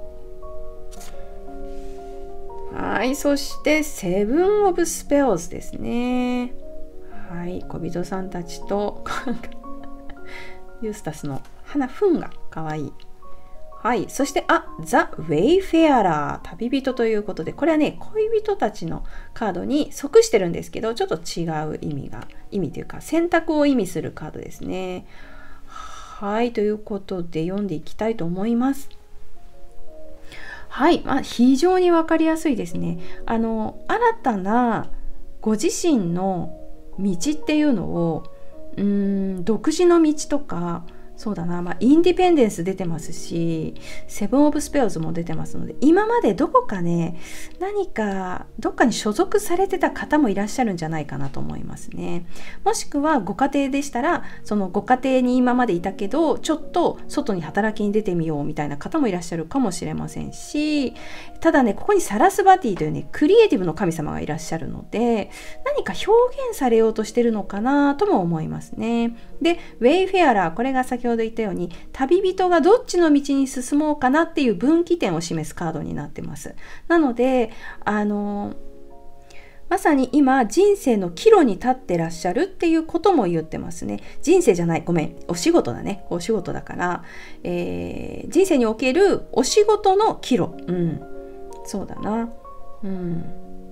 はい、そしてセブン・オブ・スペルズですね。はい、小人さんたちとユースタスの花粉がかわいい。はい、そしてあ、ザ・ウェイフェアラー、旅人ということで、これはね恋人たちのカードに即してるんですけど、ちょっと違う意味が意味というか選択を意味するカードですね。はい、ということで読んでいきたいと思います。 はい、まあ、非常に分かりやすいですね。あの新たなご自身の道っていうのをうーん独自の道とか、そうだな、まあ、インディペンデンス出てますし、セブン・オブ・スペアーズも出てますので、今までどこかね、何かどっかに所属されてた方もいらっしゃるんじゃないかなと思いますね。もしくはご家庭でしたら、そのご家庭に今までいたけどちょっと外に働きに出てみようみたいな方もいらっしゃるかもしれませんし、ただね、ここにサラスバティというね、クリエイティブの神様がいらっしゃるので、何か表現されようとしてるのかなとも思いますね。で、ウェイフェアラー、これが先ほど言ったように、旅人がどっちの道に進もうかなっていう分岐点を示すカードになってます。なので、あのまさに今人生の岐路に立ってらっしゃるっていうことも言ってますね。人生じゃない、ごめん、お仕事だね。お仕事だから、えー、人生におけるお仕事の岐路。うん、そうだな。うん。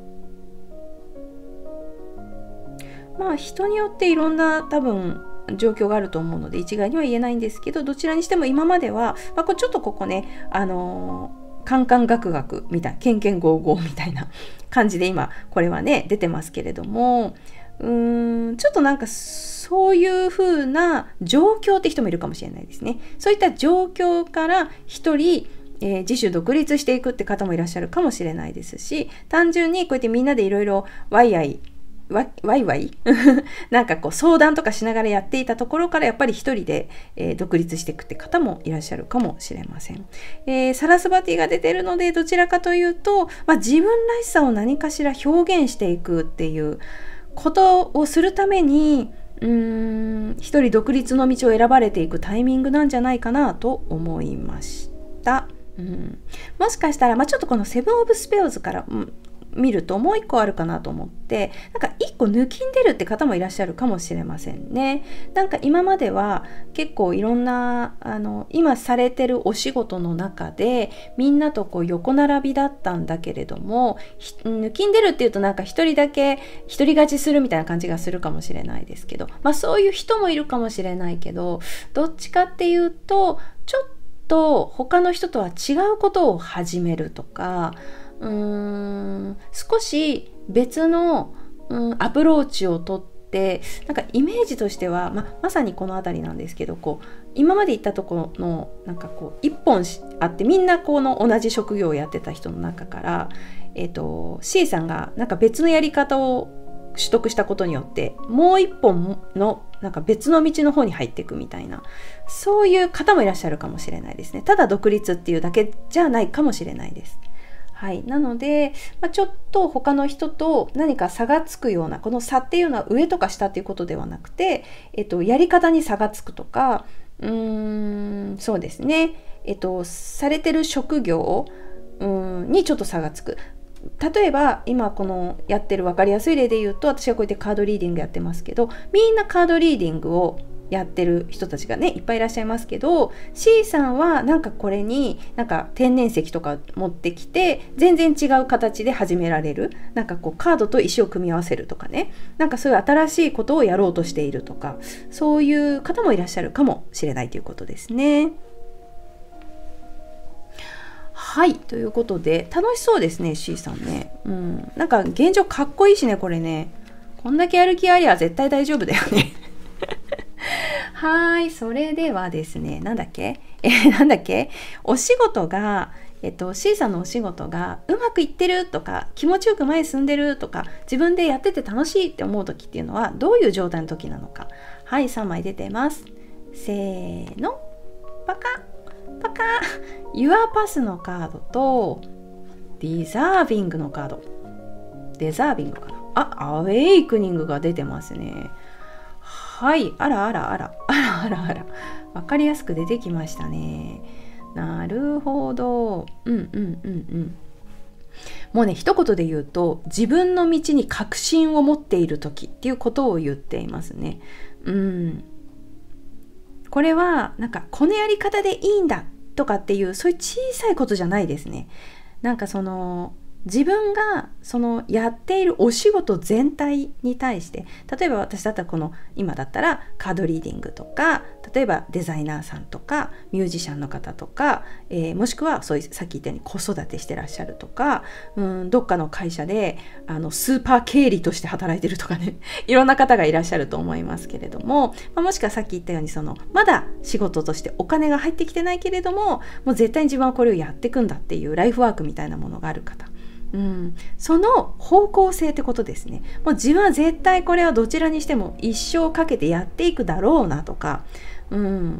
まあ人によっていろんな多分状況があると思うので一概には言えないんですけど、どちらにしても今までは、まあ、これちょっとここね、あのー、カンカンガクガクみたいな、ケンケンゴーゴーみたいな感じで今これはね出てますけれども、うーんちょっとなんかそういう風な状況って人もいるかもしれないですね。そういった状況から一人えー、自主独立していくって方もいらっしゃるかもしれないですし、単純にこうやってみんなでいろいろワイワイわワイワイなんかこう相談とかしながらやっていたところからやっぱり一人で、えー、独立していくって方もいらっしゃるかもしれません。えー、サラスバティが出てるので、どちらかというと、まあ、自分らしさを何かしら表現していくっていうことをするために、うーん一人独立の道を選ばれていくタイミングなんじゃないかなと思いました。うん、もしかしたら、まあ、ちょっとこのセブン・オブ・スペアーズから、うん見るともう一個あるかなと思って、なんか一個抜きんでるって方もいらっしゃるかもしれませんね。なんか今までは結構いろんなあの今されてるお仕事の中でみんなとこう横並びだったんだけれども、抜きんでるっていうとなんか一人だけ独り勝ちするみたいな感じがするかもしれないですけど、まあそういう人もいるかもしれないけど、どっちかっていうとちょっと他の人とは違うことを始めるとか、うーん少し別の、うん、アプローチをとって、なんかイメージとしては、ま、まさにこの辺りなんですけど、こう今まで行ったところのなんかこう一本あって、みんなこの同じ職業をやってた人の中から、えーと、C さんがなんか別のやり方を取得したことによってもう一本のなんか別の道の方に入っていくみたいな、そういう方もいらっしゃるかもしれないですね。ただ独立っていうだけじゃないかもしれないです。はい、なので、まあ、ちょっと他の人と何か差がつくような、この差っていうのは上とか下っていうことではなくて、えっと、やり方に差がつくとか、うーんそうですね、えっと、されてる職業うんにちょっと差がつく。例えば今このやってる分かりやすい例で言うと、私はこうやってカードリーディングやってますけど、みんなカードリーディングをやってる人たちがねいっぱいいらっしゃいますけど、 C さんはなんかこれになんか天然石とか持ってきて全然違う形で始められる、なんかこうカードと石を組み合わせるとかね、なんかそういう新しいことをやろうとしているとか、そういう方もいらっしゃるかもしれないということですね。はい、ということで楽しそうですね C さんね。うん、なんか現状かっこいいしね、これね、こんだけやる気ありゃ絶対大丈夫だよねはい、それではですね、なんだっけえー、なんだっけお仕事が、えっと、C さんのお仕事がうまくいってるとか、気持ちよく前に進んでるとか、自分でやってて楽しいって思う時っていうのはどういう状態の時なのか。はい、さんまい出てます。せーの、パカパカユアパスのカードとディザービングのカード。デザービングかなあ、アウェイクニングが出てますね。はい、あらあらあらあらあらあら、わかりやすく出てきましたね。なるほど。うんうんうんうん。もうね、一言で言うと、自分の道に確信を持っている時っていうことを言っていますね。うん。これはなんかこのやり方でいいんだとかっていう、そういう小さいことじゃないですね。なんかその自分がそのやっているお仕事全体に対して、例えば私だったらこの今だったらカードリーディングとか、例えばデザイナーさんとかミュージシャンの方とか、えー、もしくはそういうさっき言ったように子育てしてらっしゃるとか、うんどっかの会社であのスーパー経理として働いてるとかねいろんな方がいらっしゃると思いますけれども、まあ、もしくはさっき言ったようにそのまだ仕事としてお金が入ってきてないけれども、もう絶対に自分はこれをやっていくんだっていうライフワークみたいなものがある方、うん、その方向性ってことですね。もう自分は絶対これはどちらにしても一生かけてやっていくだろうなとか、うん、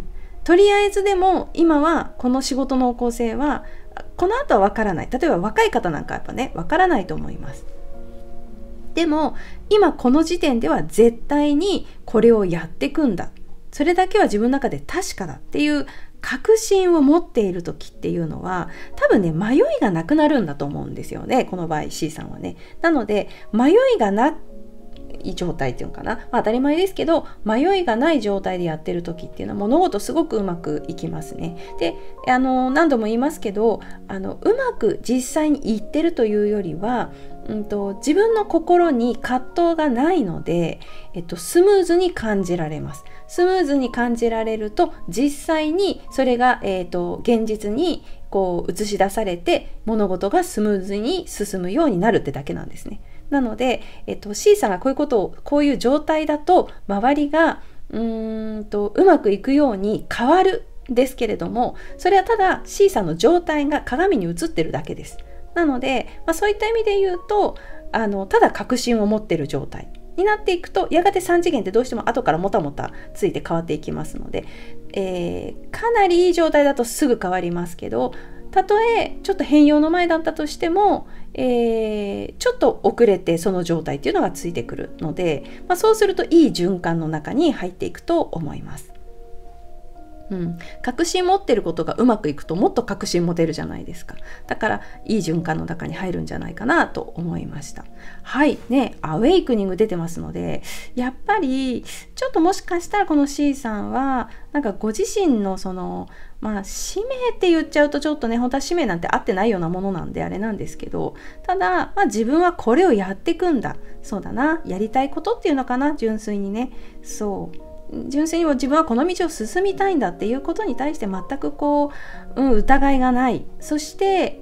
とりあえずでも今はこの仕事の方向性はこの後は分からない。例えば若い方なんかやっぱね分からないと思います。でも今この時点では絶対にこれをやっていくんだ、それだけは自分の中で確かだっていう確信を持っている時っていうのは多分ね迷いがなくなるんだと思うんですよね、この場合 C さんはね。なので迷いがない状態っていうのかな、まあ、当たり前ですけど迷いがない状態でやってる時っていうのは物事すごくうまくいきますね。であの何度も言いますけど、あのうまく実際にいってるというよりは、うんと、自分の心に葛藤がないので、えっと、スムーズに感じられます。スムーズに感じられると実際にそれが、えーと、現実にこう映し出されて物事がスムーズに進むようになるってだけなんですね。なので、えっと、C さんがこういうことをこういう状態だと周りがうーんとうまくいくように変わるんですけれども、それはただ C さんの状態が鏡に映ってるだけです。なので、まあ、そういった意味で言うとあのただ確信を持っている状態になっていくと、やがてさん次元ってどうしても後からもたもたついて変わっていきますので、えー、かなりいい状態だとすぐ変わりますけど、たとえちょっと変容の前だったとしても、えー、ちょっと遅れてその状態っていうのがついてくるので、まあ、そうするといい循環の中に入っていくと思います。うん、確信持ってることがうまくいくともっと確信持てるじゃないですか。だからいい循環の中に入るんじゃないかなと思いました。はいね、アウェイクニング出てますので、やっぱりちょっともしかしたらこの C さんはなんかご自身のそのまあ使命って言っちゃうとちょっとね、本当は使命なんて合ってないようなものなんであれなんですけど、ただ、まあ、自分はこれをやっていくんだ、そうだな、やりたいことっていうのかな、純粋にね、そう純粋に自分はこの道を進みたいんだっていうことに対して全くこう、うん、疑いがない。そして、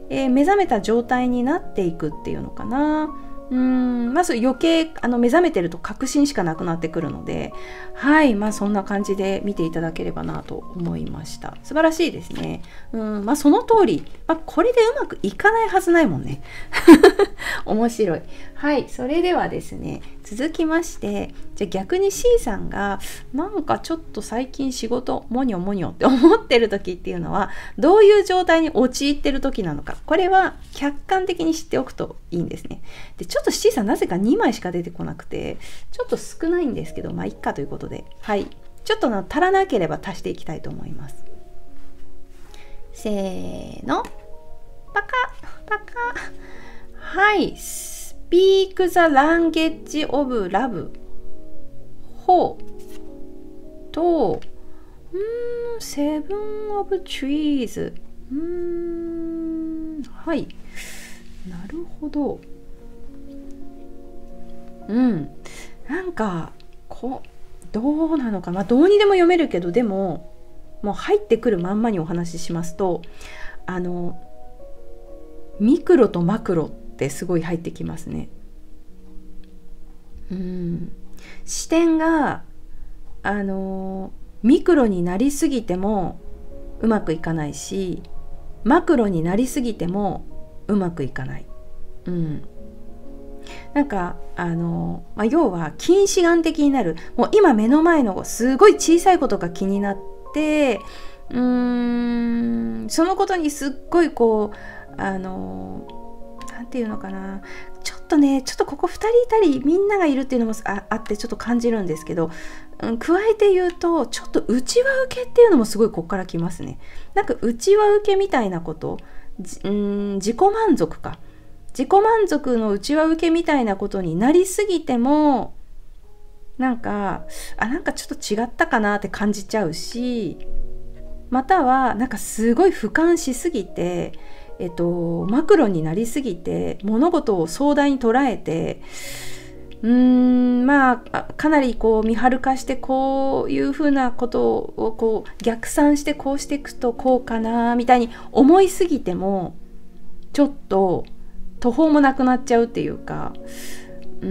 えー、目覚めた状態になっていくっていうのかな。うーんまず余計あの目覚めてると確信しかなくなってくるので、はいまあそんな感じで見ていただければなと思いました。素晴らしいですね。うんまあその通り、まあ、これでうまくいかないはずないもんね。面白い。はい、それではですね、続きまして、じゃあ逆に C さんがなんかちょっと最近仕事モニョモニョって思ってる時っていうのはどういう状態に陥ってる時なのか、これは客観的に知っておくといいんですね。でちょっと C さんなぜかにまいしか出てこなくてちょっと少ないんですけど、まあいっかということで、はいちょっとな足らなければ足していきたいと思います。せーの、パカパカ。はい、Speak the language of love ほうと、うーん Seven of trees、 うーんはいなるほど。うんなんかこうどうなのか、まあどうにでも読めるけど、でももう入ってくるまんまにお話ししますと、あのミクロとマクロってすごい入ってきますね。うん視点があのミクロになりすぎてもうまくいかないし、マクロになりすぎてもうまくいかない。うんなんかあの、まあ、要は近視眼的になる。もう今目の前のすごい小さいことが気になって、うーんそのことにすっごいこうあのなんていうのかな、ちょっとねちょっとここふたりいたりみんながいるっていうのも あ, あってちょっと感じるんですけど、うん、加えて言うとちょっと内輪受けっていうのもすごいここからきますね。なんか内輪受けみたいなこと、うん自己満足か自己満足の内輪受けみたいなことになりすぎてもなんかあなんかちょっと違ったかなって感じちゃうし、またはなんかすごい俯瞰しすぎて、 えっと、マクロになりすぎて物事を壮大に捉えて、うーんまあかなりこう見張る化してこういうふうなことをこう逆算してこうしていくとこうかなみたいに思いすぎてもちょっと途方もなくなっちゃうっていうか、うん、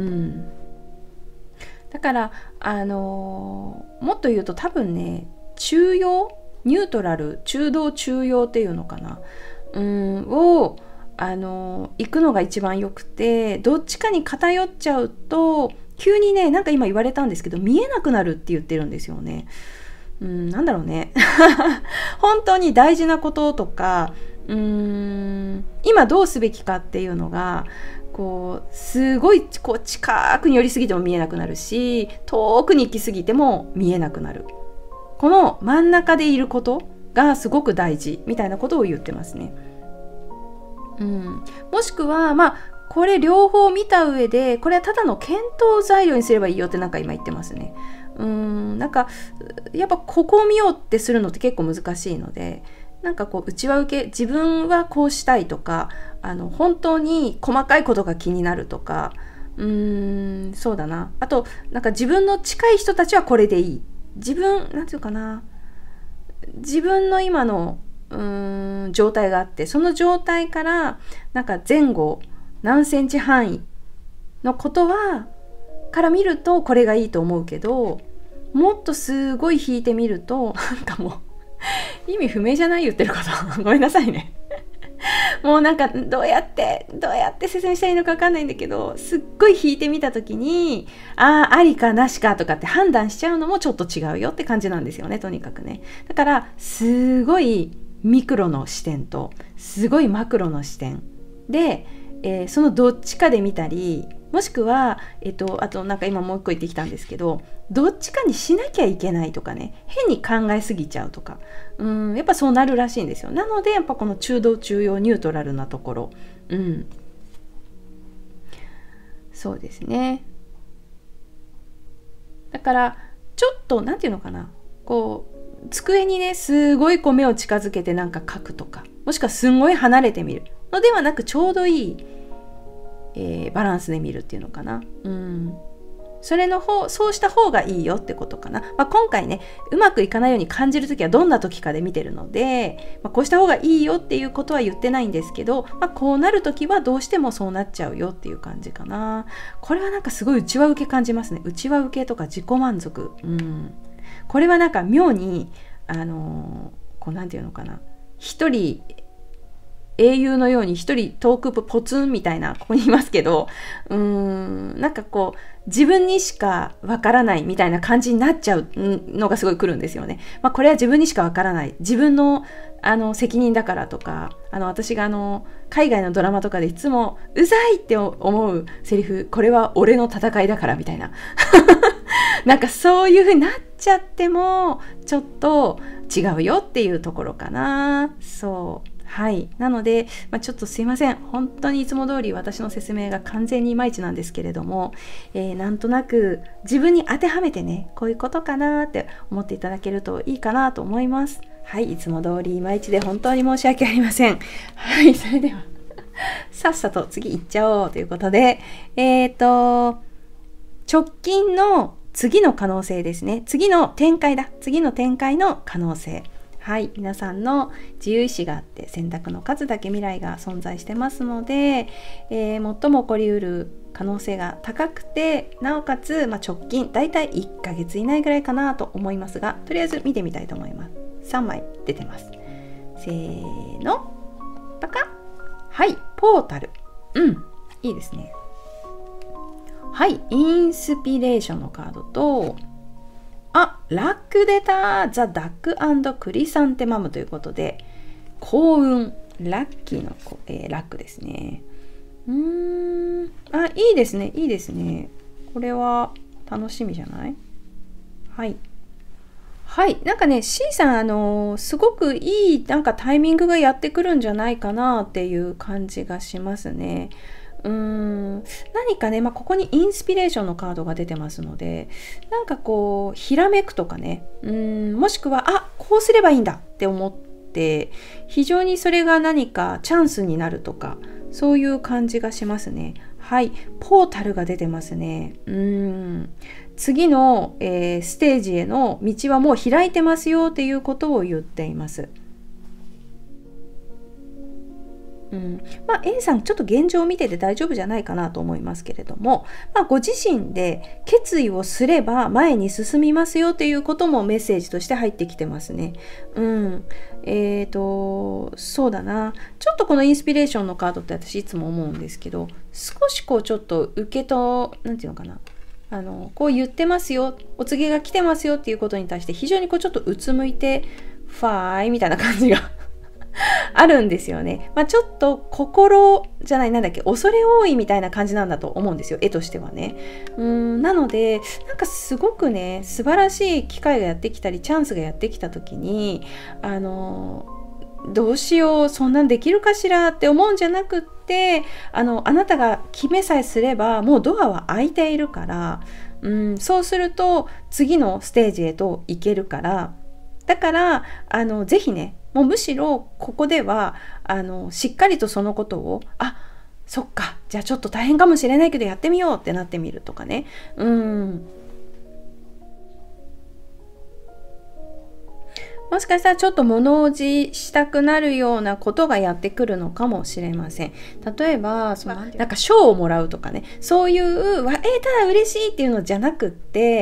だからあのー、もっと言うと多分ね中庸ニュートラル中道中庸っていうのかな、うんをあの行くのが一番よくて、どっちかに偏っちゃうと急にねなんか今言われたんですけど見えなくなるって言ってるんですよね。うん、なんだろうね本当に大事なこととかうーん今どうすべきかっていうのがこうすごいこう近くに寄りすぎても見えなくなるし、遠くに行きすぎても見えなくなる、この真ん中でいることがすごく大事みたいなことを言ってますね。うん、もしくはまあこれ両方見た上でこれはただの検討材料にすればいいよってなんか今言ってますね。うーんなんかやっぱここを見ようってするのって結構難しいので、なんかこう内輪受け自分はこうしたいとか、あの本当に細かいことが気になるとか、うーんそうだな、あとなんか自分の近い人たちはこれでいい、自分なんていうかな、自分の今のうーん状態があって、その状態からなんか前後何センチ範囲のことはから見るとこれがいいと思うけど、もっとすごい引いてみるとなんかもう意味不明じゃない言ってることごめんなさいねもうなんかどうやってどうやって説明したらいいのか分かんないんだけど、すっごい引いてみた時にああありかなしかとかって判断しちゃうのもちょっと違うよって感じなんですよね、とにかくね。だからすごいミクロの視点とすごいマクロの視点で、えー、そのどっちかで見たり、もしくは、えっと、あとなんか今もう一個言ってきたんですけど、どっちかにしなきゃいけないとかね、変に考えすぎちゃうとか、うんやっぱそうなるらしいんですよ。なのでやっぱこの中道中庸ニュートラルなところ、うんそうですね。だからちょっとなんていうのかな、こう机にねすごいこう目を近づけてなんか書くとか、もしくはすんごい離れてみるのではなく、ちょうどいい、えー、バランスで見るっていうのかな、うんそれの方そうした方がいいよってことかな。まあ、今回ねうまくいかないように感じるときはどんな時かで見てるので、まあ、こうした方がいいよっていうことは言ってないんですけど、まあ、こうなるときはどうしてもそうなっちゃうよっていう感じかな。これはなんかすごい内輪受け感じますね。内輪受けとか自己満足、うんこれはなんか妙にあのー、こうなんていうのかな、一人英雄のように一人遠くポツンみたいなここにいますけど、うーんなんかこう自分にしかわからないみたいな感じになっちゃうのがすごい来るんですよね。まあ、これは自分にしかわからない、自分のあの責任だからとか、あの私があの海外のドラマとかでいつもうざいって思うセリフ、これは俺の戦いだからみたいななんかそういう風になっちゃってもちょっと違うよっていうところかな。そうはいなので、まあ、ちょっとすいません、本当にいつも通り私の説明が完全にいまいちなんですけれども、えー、なんとなく自分に当てはめてね、こういうことかなって思っていただけるといいかなと思います。はい、いつも通りいまいちで本当に申し訳ありません。はい、それではさっさと次行っちゃおうということで、えっと直近の次の可能性ですね。次の展開だ。次の展開の可能性。はい、皆さんの自由意志があって選択の数だけ未来が存在してますので、えー、最も起こりうる可能性が高くて、なおかつ、まあ、直近だいたいいっかげつ以内ぐらいかなと思いますが、とりあえず見てみたいと思います。さんまい出てます。せーのパカッ。はい、ポータル。うんいいですね。はい、インスピレーションのカードと、あ、ラック出た、ザ・ダック&クリサンテマムということで、幸運、ラッキーの、えー、ラックですね。うーん、あ、いいですね、いいですね。これは楽しみじゃない？はい。はい、なんかね、C さん、あのー、すごくいい、なんかタイミングがやってくるんじゃないかなっていう感じがしますね。うーん何かね、まあ、ここにインスピレーションのカードが出てますので、なんかこうひらめくとかね、うーんもしくはあこうすればいいんだって思ってて、非常にそれが何かチャンスになるとか、そういう感じがしますね。はい、ポータルが出てますね。うーん次の、えー、ステージへの道はもう開いてますよっていうことを言っています。うん、まあ A さんちょっと現状を見てて大丈夫じゃないかなと思いますけれども、まあ、ご自身で決意をすれば前に進みますよっていうこともメッセージとして入ってきてますね。うん、えーとそうだな、ちょっとこのインスピレーションのカードって私いつも思うんですけど、少しこうちょっと受けとなんていうのかな、あのこう言ってますよ、お告げが来てますよっていうことに対して非常にこうちょっとうつむいてファーイみたいな感じがあるんですよね。まあ、ちょっと心じゃない、なんだっけ、恐れ多いみたいな感じなんだと思うんですよ、絵としてはね。うーんなのでなんかすごくね、素晴らしい機会がやってきたりチャンスがやってきた時に、あのどうしよう、そんなんできるかしらって思うんじゃなくって、あのあなたが決めさえすればもうドアは開いているから、うん、そうすると次のステージへと行けるから、だからあのぜひね、もうむしろここではあのしっかりとそのことを、あ、そっか、じゃあちょっと大変かもしれないけどやってみようってなってみるとかね。うんもしかしたらちょっと物おじしたくなるようなことがやってくるのかもしれません。例えばそのなんか賞をもらうとかね、そういうわえー、ただ嬉しいっていうのじゃなくって、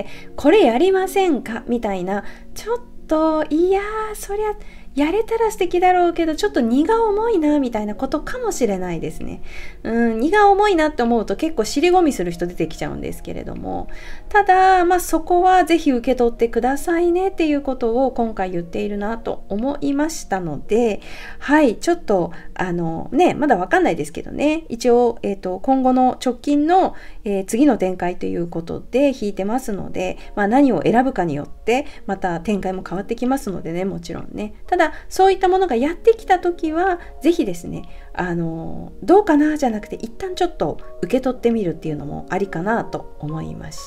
これやりませんかみたいな、ちょっといやーそりゃやれたら素敵だろうけどちょっと荷が重いなみたいなことかもしれないですね。うん、荷が重いなって思うと結構尻込みする人出てきちゃうんですけれども、ただまあそこはぜひ受け取ってくださいねっていうことを今回言っているなと思いましたので、はいちょっとあのねまだわかんないですけどね、一応、えーと、今後の直近の、えー、次の展開ということで引いてますので、まあ、何を選ぶかによってまた展開も変わってきますのでね、もちろんね。ただそういったものがやってきた時はぜひですね、あのどうかなじゃなくて一旦ちょっと受け取ってみるっていうのもありかなと思いました。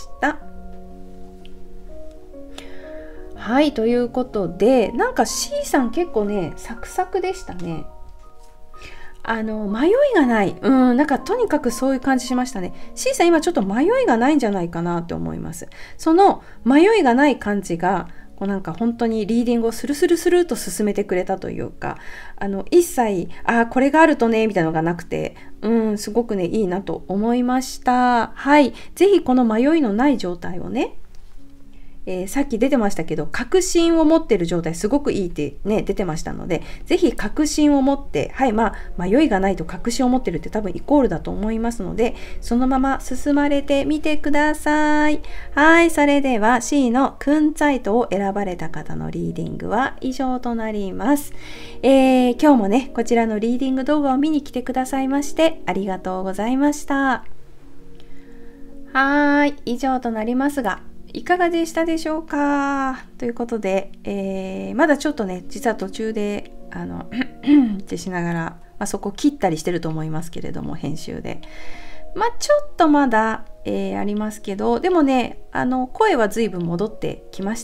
はい、ということでなんか C さん結構ねサクサクでしたね。あの迷いがない、うん、なんかとにかくそういう感じしましたね。 C さん今ちょっと迷いがないんじゃないかなって思います。その迷いがない感じがこうなんか本当にリーディングをスルスルスルと進めてくれたというか、あの一切あこれがあるとねみたいなのがなくて、うんすごくねいいなと思いました。はい、ぜひこの迷いのない状態をね、えー、さっき出てましたけど確信を持ってる状態すごくいいってね出てましたので、ぜひ確信を持って、はいまあ迷いがないと確信を持ってるって多分イコールだと思いますので、そのまま進まれてみてください。はい、それでは C のクンツァイトを選ばれた方のリーディングは以上となります。えー、今日もねこちらのリーディング動画を見に来てくださいましてありがとうございました。はい、以上となりますがいかがでしたでしょうか。ということで、えー、まだちょっとね実は途中であのってしながら、まあ、そこ切ったりしてると思いますけれども編集でまあちょっとまだ、えー、ありますけど、でもねあの声は随分戻ってきました。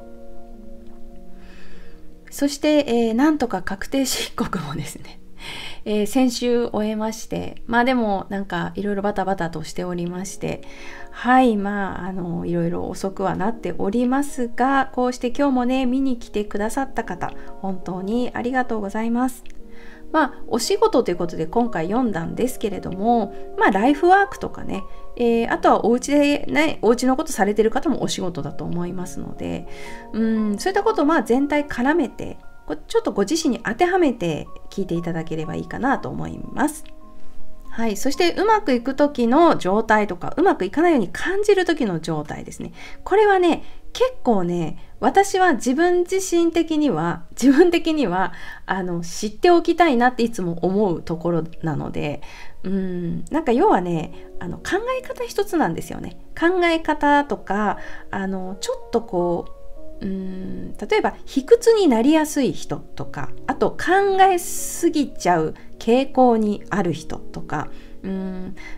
そして、えー、なんとか確定申告もですねえー、先週終えまして、まあでもなんかいろいろバタバタとしておりまして、はいまああのいろいろ遅くはなっておりますが、こうして今日もね見に来てくださった方本当にありがとうございます。まあお仕事ということで今回読んだんですけれども、まあライフワークとかね、えー、あとはお家でねお家のことされてる方もお仕事だと思いますので、うんそういったことをまあ全体絡めてちょっとご自身に当てはめて聞いていただければいいかなと思います。はい、そしてうまくいく時の状態とかうまくいかないように感じる時の状態ですね。これはね結構ね私は自分自身的には自分的にはあの知っておきたいなっていつも思うところなので、うーんなんか要はねあの考え方一つなんですよね。考え方とかあのちょっとこううーん例えば卑屈になりやすい人とか、あと考えすぎちゃう傾向にある人とか、うーん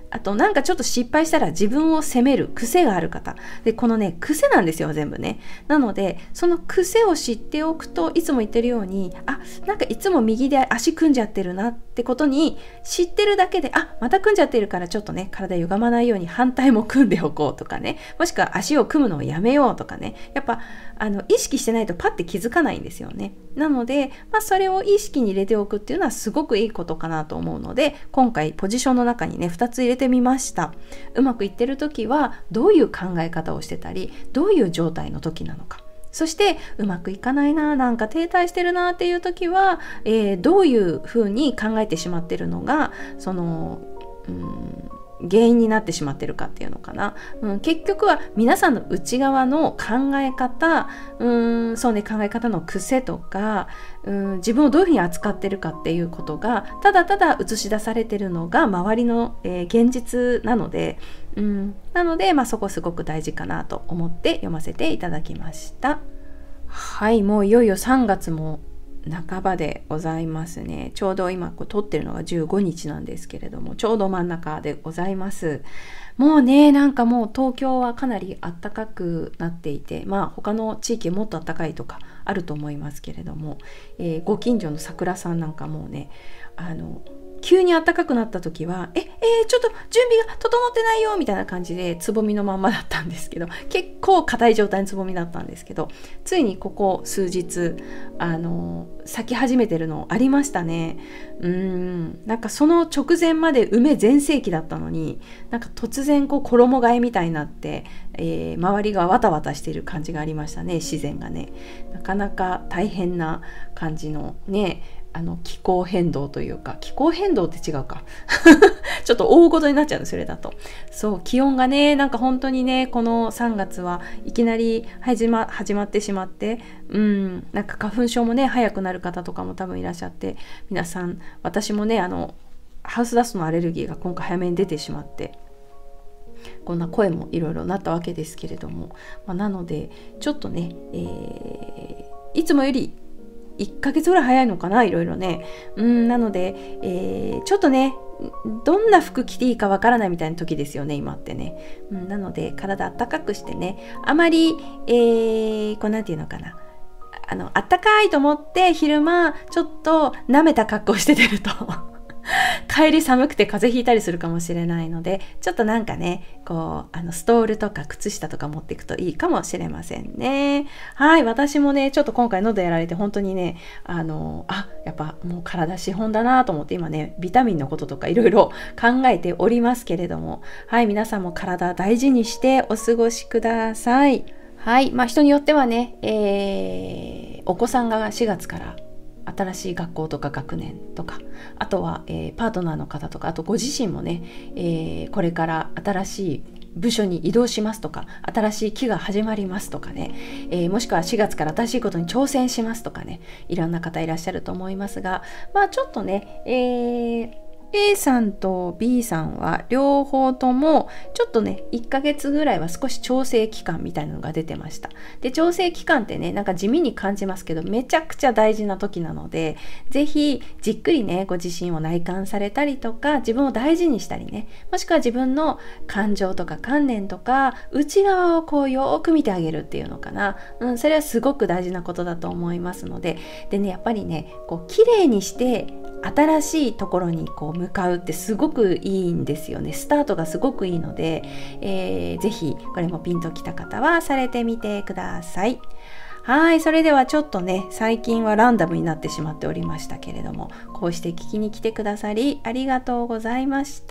あとなんかちょっと失敗したら自分を責める癖がある方で、このね癖なんですよ全部ね。なのでその癖を知っておくと、いつも言ってるように、あ、なんかいつも右で足組んじゃってるなってことに知ってるだけで、あ、また組んじゃってるからちょっとね体歪まないように反対も組んでおこうとかね、もしくは足を組むのをやめようとかね、やっぱあの意識してないとパッて気づかないんですよね。なので、まあ、それを意識に入れておくっていうのはすごくいいことかなと思うので、今回ポジションの中にねふたつ入れてみました。うまくいってる時はどういう考え方をしてたり、どういう状態の時なのか、そしてうまくいかないな、なんか停滞してるなっていう時は、えー、どういうふうに考えてしまってるのがそのうん原因になってしまってるかっていうのかな、うん、結局は皆さんの内側の考え方、うんそうね考え方の癖とか、うん自分をどういうふうに扱ってるかっていうことがただただ映し出されてるのが周りの、えー、現実なので、うん、なので、まあ、そこすごく大事かなと思って読ませていただきました。はい、もういよいよさんがつも半ばでございますね。ちょうど今こう撮ってるのがじゅうごにちなんですけれども、ちょうど真ん中でございます。もうね、なんかもう東京はかなり暖かくなっていて、まあ他の地域もっと暖かいとかあると思いますけれども、えー、ご近所の桜さんなんかもうね、あの急に暖かくなった時はえ、えー、ちょっと準備が整ってないよみたいな感じでつぼみのまんまだったんですけど、結構硬い状態のつぼみだったんですけど、ついにここ数日あの咲き始めてるのありましたね。うーんなんかその直前まで梅全盛期だったのに、なんか突然こう衣替えみたいになって、えー、周りがわたわたしている感じがありましたね。自然がねなかなか大変な感じのね、あの気候変動というか、気候変動って違うかちょっと大ごとになっちゃうのそれだと。そう気温がねなんか本当にねこのさんがつはいきなり始ま、始まってしまって、うんなんか花粉症もね早くなる方とかも多分いらっしゃって、皆さん私もねあのハウスダストのアレルギーが今回早めに出てしまって、こんな声もいろいろなったわけですけれども、まあ、なのでちょっとね、えー、いつもよりいっかげつぐらい早いのかな、いろいろね。うんなので、えー、ちょっとねどんな服着ていいかわからないみたいな時ですよね今ってね。うん、なので体あったかくしてね、あまり、えー、こうなんていうのかな、あのあったかいと思って昼間ちょっと舐めた格好して出ると帰り寒くて風邪ひいたりするかもしれないので、ちょっとなんかねこうあのストールとか靴下とか持っていくといいかもしれませんね。はい、私もねちょっと今回喉やられて本当にねあのあやっぱもう体資本だなと思って今ねビタミンのこととかいろいろ考えておりますけれども、はい皆さんも体大事にしてお過ごしください。はい、まあ人によってはね、えー、お子さんがしがつから新しい学校とか学年とか、あとは、えー、パートナーの方とか、あとご自身もね、えー、これから新しい部署に移動しますとか、新しい期が始まりますとかね、えー、もしくはしがつから新しいことに挑戦しますとかね、いろんな方いらっしゃると思いますが、まあちょっとね、えーA さんと B さんは両方ともちょっとねいっかげつぐらいは少し調整期間みたいなのが出てました。で調整期間ってねなんか地味に感じますけどめちゃくちゃ大事な時なので、ぜひじっくりねご自身を内観されたりとか、自分を大事にしたりね、もしくは自分の感情とか観念とか内側をこうよーく見てあげるっていうのかな、うん、それはすごく大事なことだと思いますので、でねやっぱりねこう綺麗にして新しいところにこう向かうってすごくいいんですよね。スタートがすごくいいので、えー、ぜひこれもピンときた方はされてみてください。はい、それではちょっとね最近はランダムになってしまっておりましたけれども、こうして聞きに来てくださりありがとうございました。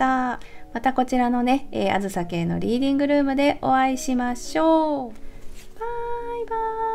またこちらのね、えー、あずさ系のリーディングルームでお会いしましょう。バイバイ。